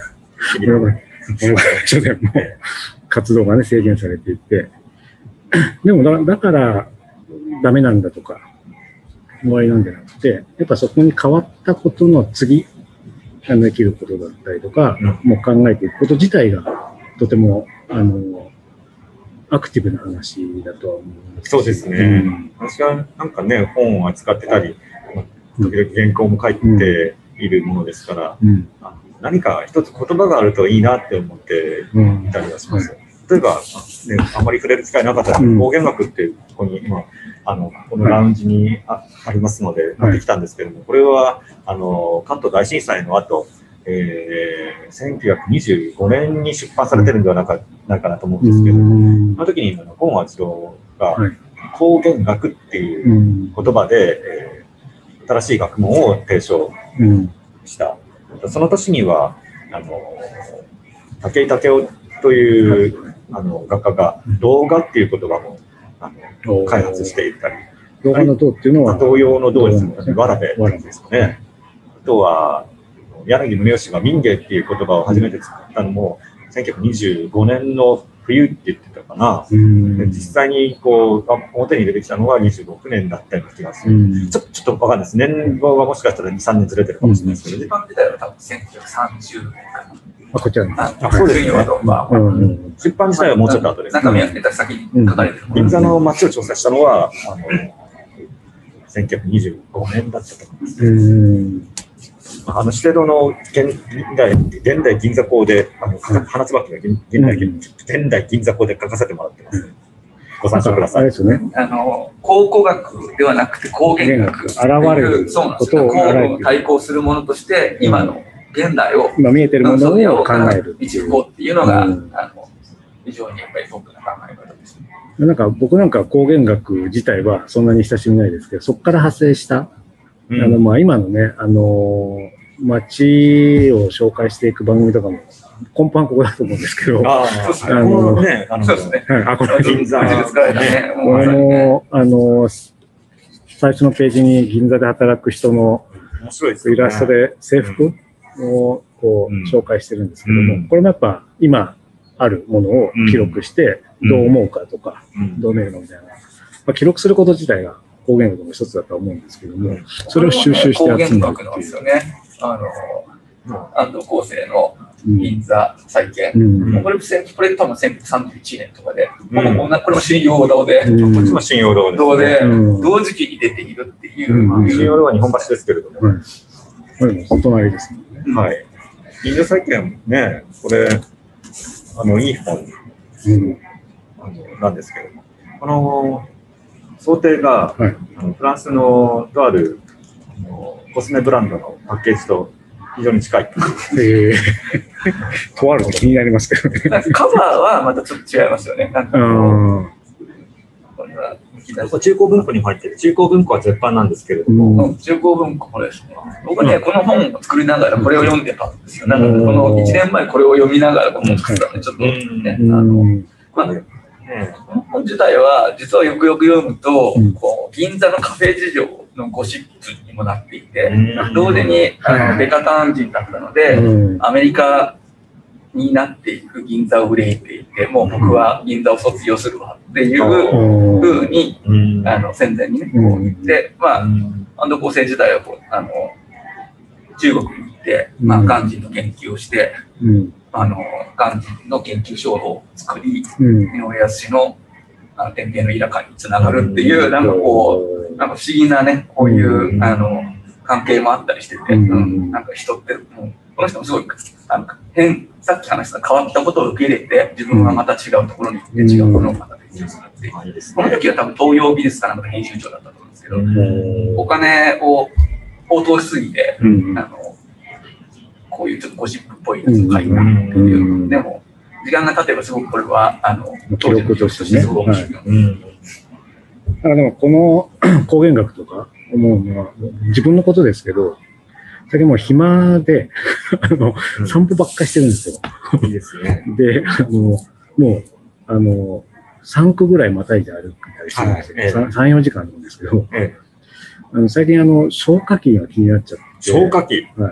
もう活動がね、制限されていて、でもだからダメなんだとか、終わりなんじゃなくて、やっぱそこに変わったことの次、できることだったりとか、もう考えていくこと自体がとても、アクティブな話だとは思うんです。 そうですね。私はなんかね、本を扱ってたり、時々原稿も書いているものですから、何か一つ言葉があるといいなって思っていたりはします。例えば、あんまり触れる機会なかったら、方言学ってここに今、このラウンジに ありますので、持ってきたんですけども、これは、関東大震災の後、1925年に出版されてるんではないかなと思うんですけど、その時に、本厚郎が、方言学っていう言葉で、新しい学問を提唱した。その年には、武井武雄という画家が、動画っていう言葉も開発していたり。 動画の動っていうのは童謡の動ですね。わらべですかね。あとは、柳宗悦が民芸っていう言葉を初めて作ったのも、1925年の冬って言ってたかな。実際に表に出てきたのは26年だったような気がする。ちょっとわかんないです。年号がもしかしたら2、3年ずれてるかもしれないですけど、 一般時代は多分1930年かな。 こちらに。 そうですよね。出版自体はもうちょっと後です。 中身は先に書かれてる。 銀座の街を調査したのは、1925年だったと思います。資生堂の現代銀座校で、花椿が現代銀座校で書かせてもらってます。ご参照ください。 考古学ではなくて工芸学。 現れることを対抗するものとして、今の現代を、 今見えてるものを考える。 導こうっていうのが、非常にやっぱり僕の考え方ですね。 なんか僕なんか光源学自体はそんなに親しみないですけど、そこから派生した、まあ今のね、街を紹介していく番組とかも、根本はここだと思うんですけど、 そうですね。 これ銀座ですからね。 俺も、最初のページに銀座で働く人のイラストで制服をこう紹介してるんですけども、これもやっぱ今あるものを記録してどう思うかとか、どう見るのみたいな、まあ、記録すること自体が光源学の一つだと思うんですけども、それを収集して集めるっていう。 光源学なんですよね。安藤厚生の銀座再建。これ多分1931年とかで、これも新陽堂で、 こっちも新陽堂で、同時期に出ているっていう。 新陽堂は日本橋ですけれども。 これもお隣ですね。 はい。銀座再建ね、これ、いい本なんですけれども、この想定が、フランスのとあるコスメブランドのパッケージと非常に近い。 とあると気になりますけどね。 カバーはまたちょっと違いますよね。 中高文庫に入ってる。中高文庫は絶版なんですけれども。 中高文庫これですね。僕ね、この本を作りながらこれを読んでたんですよ。なんかこの1年前これを読みながらこの本を作ったので、ちょっとね、本自体は実はよくよく読むと、こう銀座のカフェ事情のゴシップにもなっていて、同時にベカタン人だったので、アメリカになっていく銀座を憂えていて、もう僕は銀座を卒業するわっていうふうに戦前にね、こう言って、まあ安藤厚生時代はこう中国に行って、まあガンジーの研究をして。ガンジーの研究書を作り、井上康の天平のイラカにつながるっていう、なんかこう、なんか不思議なね、こういう関係もあったりしてて、なんか人って、この人もすごい、さっき話した変わったことを受け入れて、自分はまた違うところに行って違うものをまた勉強するっていう。この時は多分東洋美術かなんかの編集長だったと思うんですけど、お金を応答しすぎて、こういうちょっとゴシップっぽいやつを書いたっていう。でも、時間が経てばすごくこれは、 記録としてね。すごく面白い。だからでもこの光源学とか思うのは、自分のことですけど、最近もう暇で、散歩ばっかりしてるんですよ。 いいですね。 で、もう、3区ぐらいまたいで歩くたりしてるんですよ。3、4時間なんですけど、最近消火器が気になっちゃって。 消火器、 はい、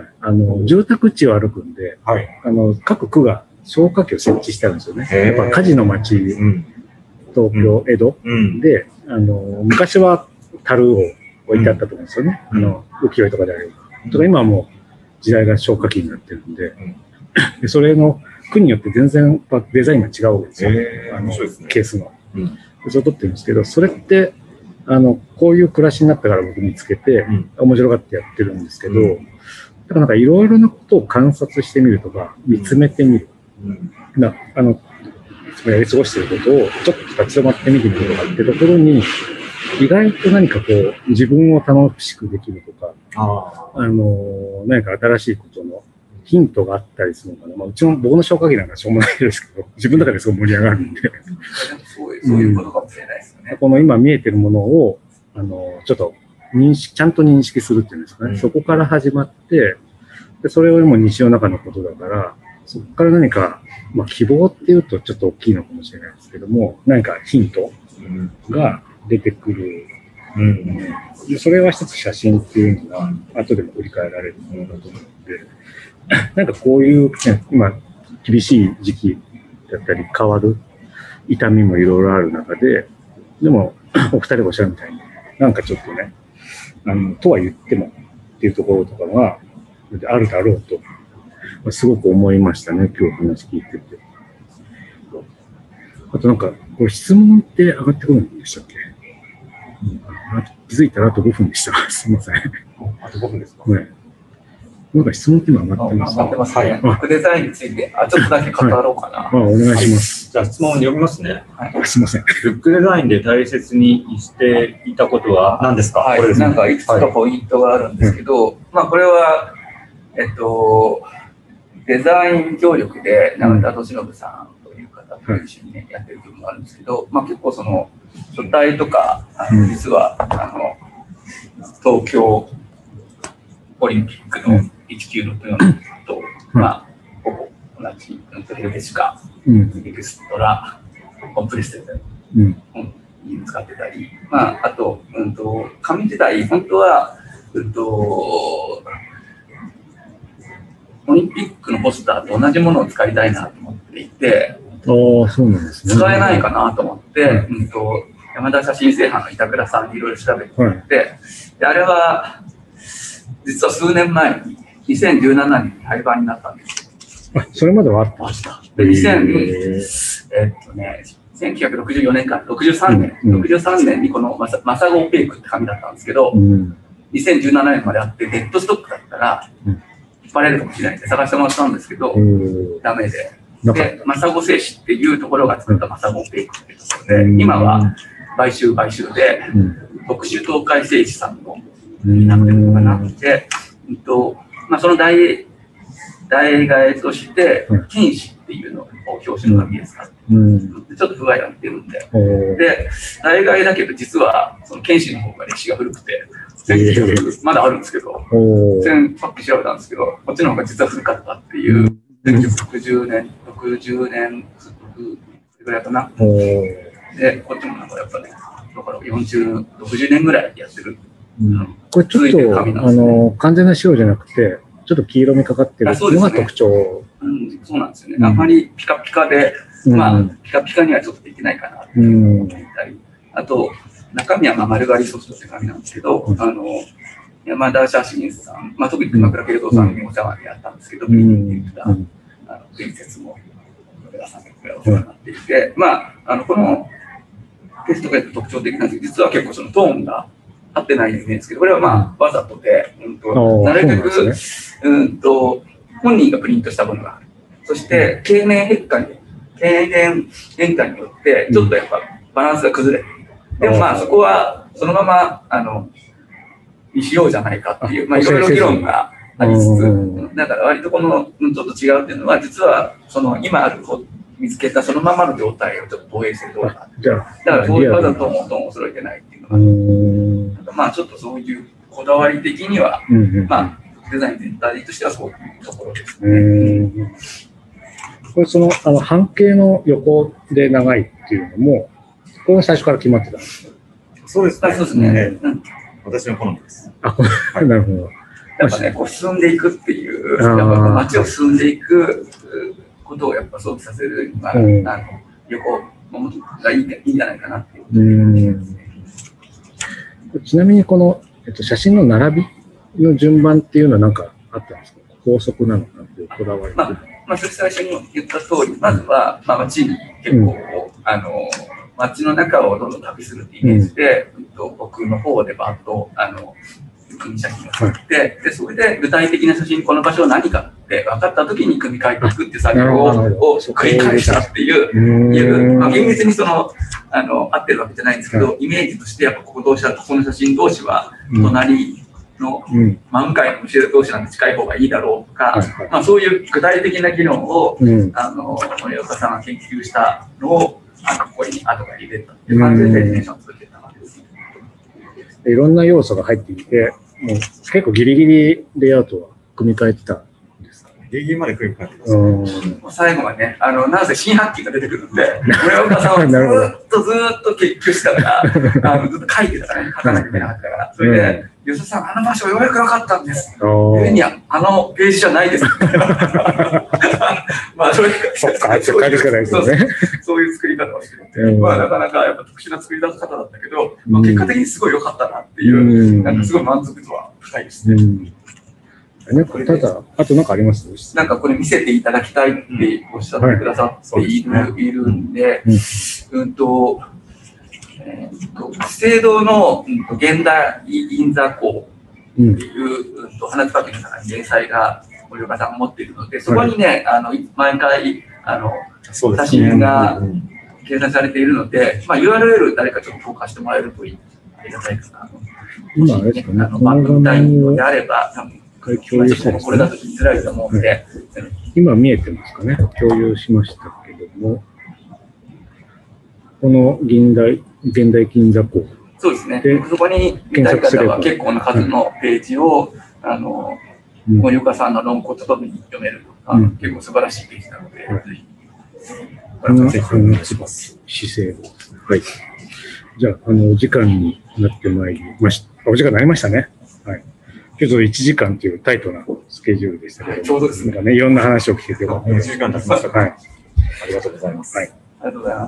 住宅地を歩くんで、各区が消火器を設置してあるんですよね。やっぱ火事の街、東京、江戸、で、昔は樽を置いてあったと思うんですよね。浮世絵とかであれば。とか今はもう時代が消火器になってるんで、でそれの区によって全然デザインが違うんですよ。ケースの。それを撮ってるんですけど、それって、こういう暮らしになったから僕見つけて、面白がってやってるんですけど、だからなんかいろいろなことを観察してみるとか、見つめてみる。やり過ごしていることをちょっと立ち止まって見てみるとかってところに、意外と何かこう、自分を楽しくできるとか、何か新しいことのヒントがあったりするのかな。まあ、僕の消火器なんかしょうもないですけど、自分の中ですごい盛り上がるんで。 そういうことかもしれないですね。 この今見えてるものを、ちょっとちゃんと認識するっていうんですかね。そこから始まって、でそれよりも日常の中のことだから、そこから何か、まあ希望っていうとちょっと大きいのかもしれないですけども、何かヒントが出てくる。でそれは一つ写真っていうのが、後でも振り返られるものだと思うので、なんかこういう、ね、今、厳しい時期だったり変わる痛みもいろいろある中で、でも、お二人がおっしゃるみたいに、なんかちょっとね、とは言ってもっていうところとかは、あるだろうと、すごく思いましたね、今日話聞いてて。あとなんか、これ質問って上がってくるんでしたっけ？気づいたらあと5分でした。すみません。 あと5分ですか？ ね。なんか質問って今上がってます。 上がってますね。バックデザインについて、ちょっとだけ語ろうかな。 お願いします。 じゃあ質問読みますね。 すみません。 ブックデザインで大切にしていたことは何ですか？ なんかいくつかポイントがあるんですけど、まあこれは、デザイン協力で、永田敏信さんという方方と一緒にね、やってる部分があるんですけど、まあ結構その、書体とか、実は、東京オリンピックの1964と、まあ、ほぼ同じ、ヘルベシカ、エクストラ、コンプレッセルに使ってたり、まあ、あと、紙自体、本当は、オリンピックのポスターと同じものを使いたいなと思っていて、 そうなんですね。 使えないかなと思って、山田写真製版の板倉さんにいろいろ調べてもらって、であれは、実は数年前に、2017年に廃盤になったんですよ。 それまではあったんですか。 で、1964年から63年にこのマサゴーペイクって紙だったんですけど、2017年まであってデッドストックだったら、引っ張れるかもしれないって探してもらったんですけど、ダメで。で、マサゴ製紙っていうところが作ったマサゴーペイクっていうところで、今は買収で、特殊東海製紙さんのになってるのかなって、まあ、その代替えとして、剣士っていうのを表紙の紙ですから、ちょっと不具合が似てるんで、で、代替えだけど、実はその剣士の方が歴史が古くて、まだあるんですけど、さっき調べたんですけど、こっちの方が実は古かったっていう、1960年ぐらいかな。で、こっちもなんかやっぱね、だから40、60年ぐらいやってる。 これちょっと、完全な白じゃなくて、ちょっと黄色みかかってるのが特徴。 そうなんですよね。あまりピカピカで、まあ、ピカピカにはちょっとできないかなって思ったり。あと、中身は丸刈りソフトって紙なんですけど、山田写真さん、まあ、特に熊倉慶三さんにお世話になったんですけど、伝説も皆さんがお世話になっていて、まあ、このテストが特徴的なんですけど、実は結構そのトーンが合ってないんですけど、これはまあわざとで、なるべく、本人がプリントしたものがある。そして、経年変化によって、ちょっとやっぱバランスが崩れる。でもまあそこはそのまま、にしようじゃないかっていう、まあいろいろ議論がありつつ、だから割とこのちょっと違うっていうのは、実はその今ある見つけたそのままの状態をちょっと投影してるところがあって、だからそういうわざともトーンを揃えてないっていうのが、まあちょっとそういうこだわり的には、まあデザイン全体としてはそういうところですね。 これその半径の横で長いっていうのも、これは最初から決まってたんですか？ そうですね。私の好みです。 なるほど。 やっぱね、こう進んでいくっていう、やっぱ街を進んでいくことをやっぱ想起させるには、横がいいんじゃないかなっていう。 ちなみにこの、写真の並びの順番っていうのは何かあったんですか？高速なのかっていうこだわり。 まあ、それ最初に言った通り、まずは、まあ、街に結構、街の中をどんどん旅するってイメージで、僕の方でバッと、組写真を撮って、で、それで具体的な写真、この場所は何かって分かった時に組み替えていくっていう作業を繰り返したっていう、まあ、厳密に合ってるわけじゃないんですけど、イメージとしてやっぱこの写真同士は隣の真向かいの後ろ同士なんで近い方がいいだろうとか、まあ、そういう具体的な議論を、森岡さんが研究したのを、ここに後から入れたっていう感じでデザインを作ってたわけです。 いろんな要素が入っていて、もう結構ギリギリレイアウトは組み替えてたんですかね。 ギリギリまで組み替えてます。 最後はね、なぜ新発見が出てくるんで、森岡さんはずっと研究したから、ずっと書いてたからね、書かなきゃいけなかったから。それで、吉田さん、場所ようやく分かったんです。上には、ページじゃないです。まあ、そういう作り方をしてて、まあ、なかなかやっぱ特殊な作り方だったけど、まあ、結果的にすごい良かったなっていう、なんかすごい満足度は深いですね。 ただ、あと何かあります？ なんかこれ見せていただきたいっておっしゃってくださっているんで、資生堂の現代銀座校っていう花塚家の中に連載が森岡さんが持っているので、そこにね、毎回写真が掲載されているので、まあ、URL 誰かちょっと投下してもらえるといいありがたいかな。 今あれですかね、 番組単位のであれば、共有してこれだと言いづらいと思うので、 今見えてますかね、共有しましたけども。 この現代銀座港。 そうですね。そこに見たい方は結構な数のページを、森岡さんの論考とともに読める、結構素晴らしいページなので、ぜひお願いします。 姿勢を。はい。じゃあ、お時間になってまいりました。お時間になりましたね。はい。今日1時間というタイトなスケジュールでしたけど、 ちょうどですね。 いろんな話を聞けてよかった 1時間経ちました。はい。ありがとうございます。 はい。 ありがとうございます。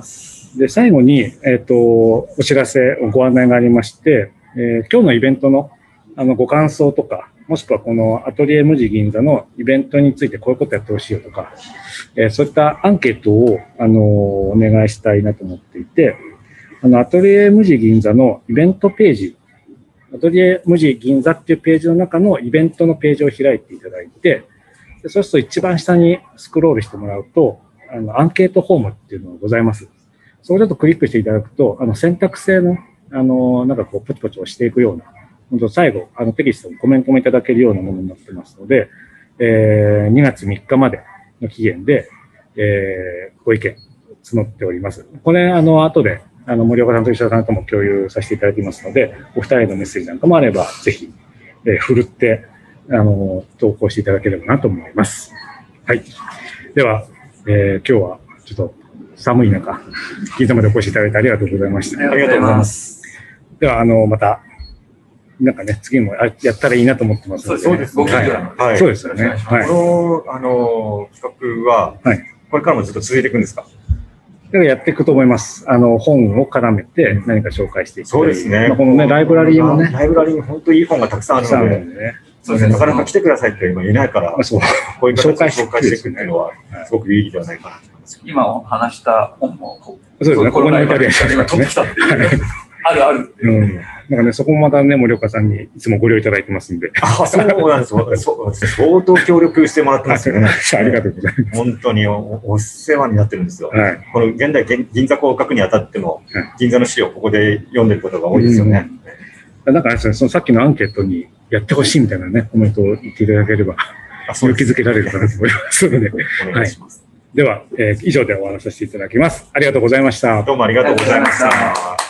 で、最後に、お知らせ、ご案内がありまして、今日のイベントの、ご感想とか、もしくはこのアトリエ無地銀座のイベントについてこういうことやってほしいよとか、そういったアンケートを、お願いしたいなと思っていて、アトリエ無地銀座のイベントページ、アトリエ無地銀座っていうページの中のイベントのページを開いていただいて、でそうすると一番下にスクロールしてもらうと、アンケートフォームっていうのがございます。それだとクリックしていただくと、選択制の、なんかこう、ポチポチ押していくような、本当最後、テキストにコメントもいただけるようなものになってますので、2月3日までの期限で、ご意見募っております。これ、後で、森岡さんと石田さんとも共有させていただきますので、お二人へのメッセージなんかもあれば、ぜひ、振るって、投稿していただければなと思います。はい。では、今日はちょっと寒い中、銀座までお越しいただいてありがとうございました。 ありがとうございます。 では、また、なんかね、次もやったらいいなと思ってますので。 そうですね。 はい。そうですよね。はい。 この、企画は、これからもずっと続いていくんですか？ やっていくと思います。本を絡めて何か紹介していきたい。 そうですね。 このね、ライブラリーもね。 ライブラリーに本当にいい本がたくさんあるので、なかなか来てくださいって今言えないから、こういう形で紹介していくっていうのは、すごく有意義ではないかなと思います。 今お話した本も、 そうですね、ここに置いてあるやつ今取ってきたっていう。あるあるっていう。 なんかね、そこもまたね、森岡さんにいつもご利用いただいてますんで。 あ、そうなんです。相当協力してもらってますよね。 ありがとうございます。 本当にお世話になってるんですよ。この現代銀座港を書くにあたっても、銀座の資料をここで読んでることが多いですよね。 だからそのさっきのアンケートにやってほしいみたいなね、コメントを言っていただければ、勇気づけられるかなと思いますので。 お願いします。 では、以上で終わらさせていただきます。ありがとうございました。 どうもありがとうございました。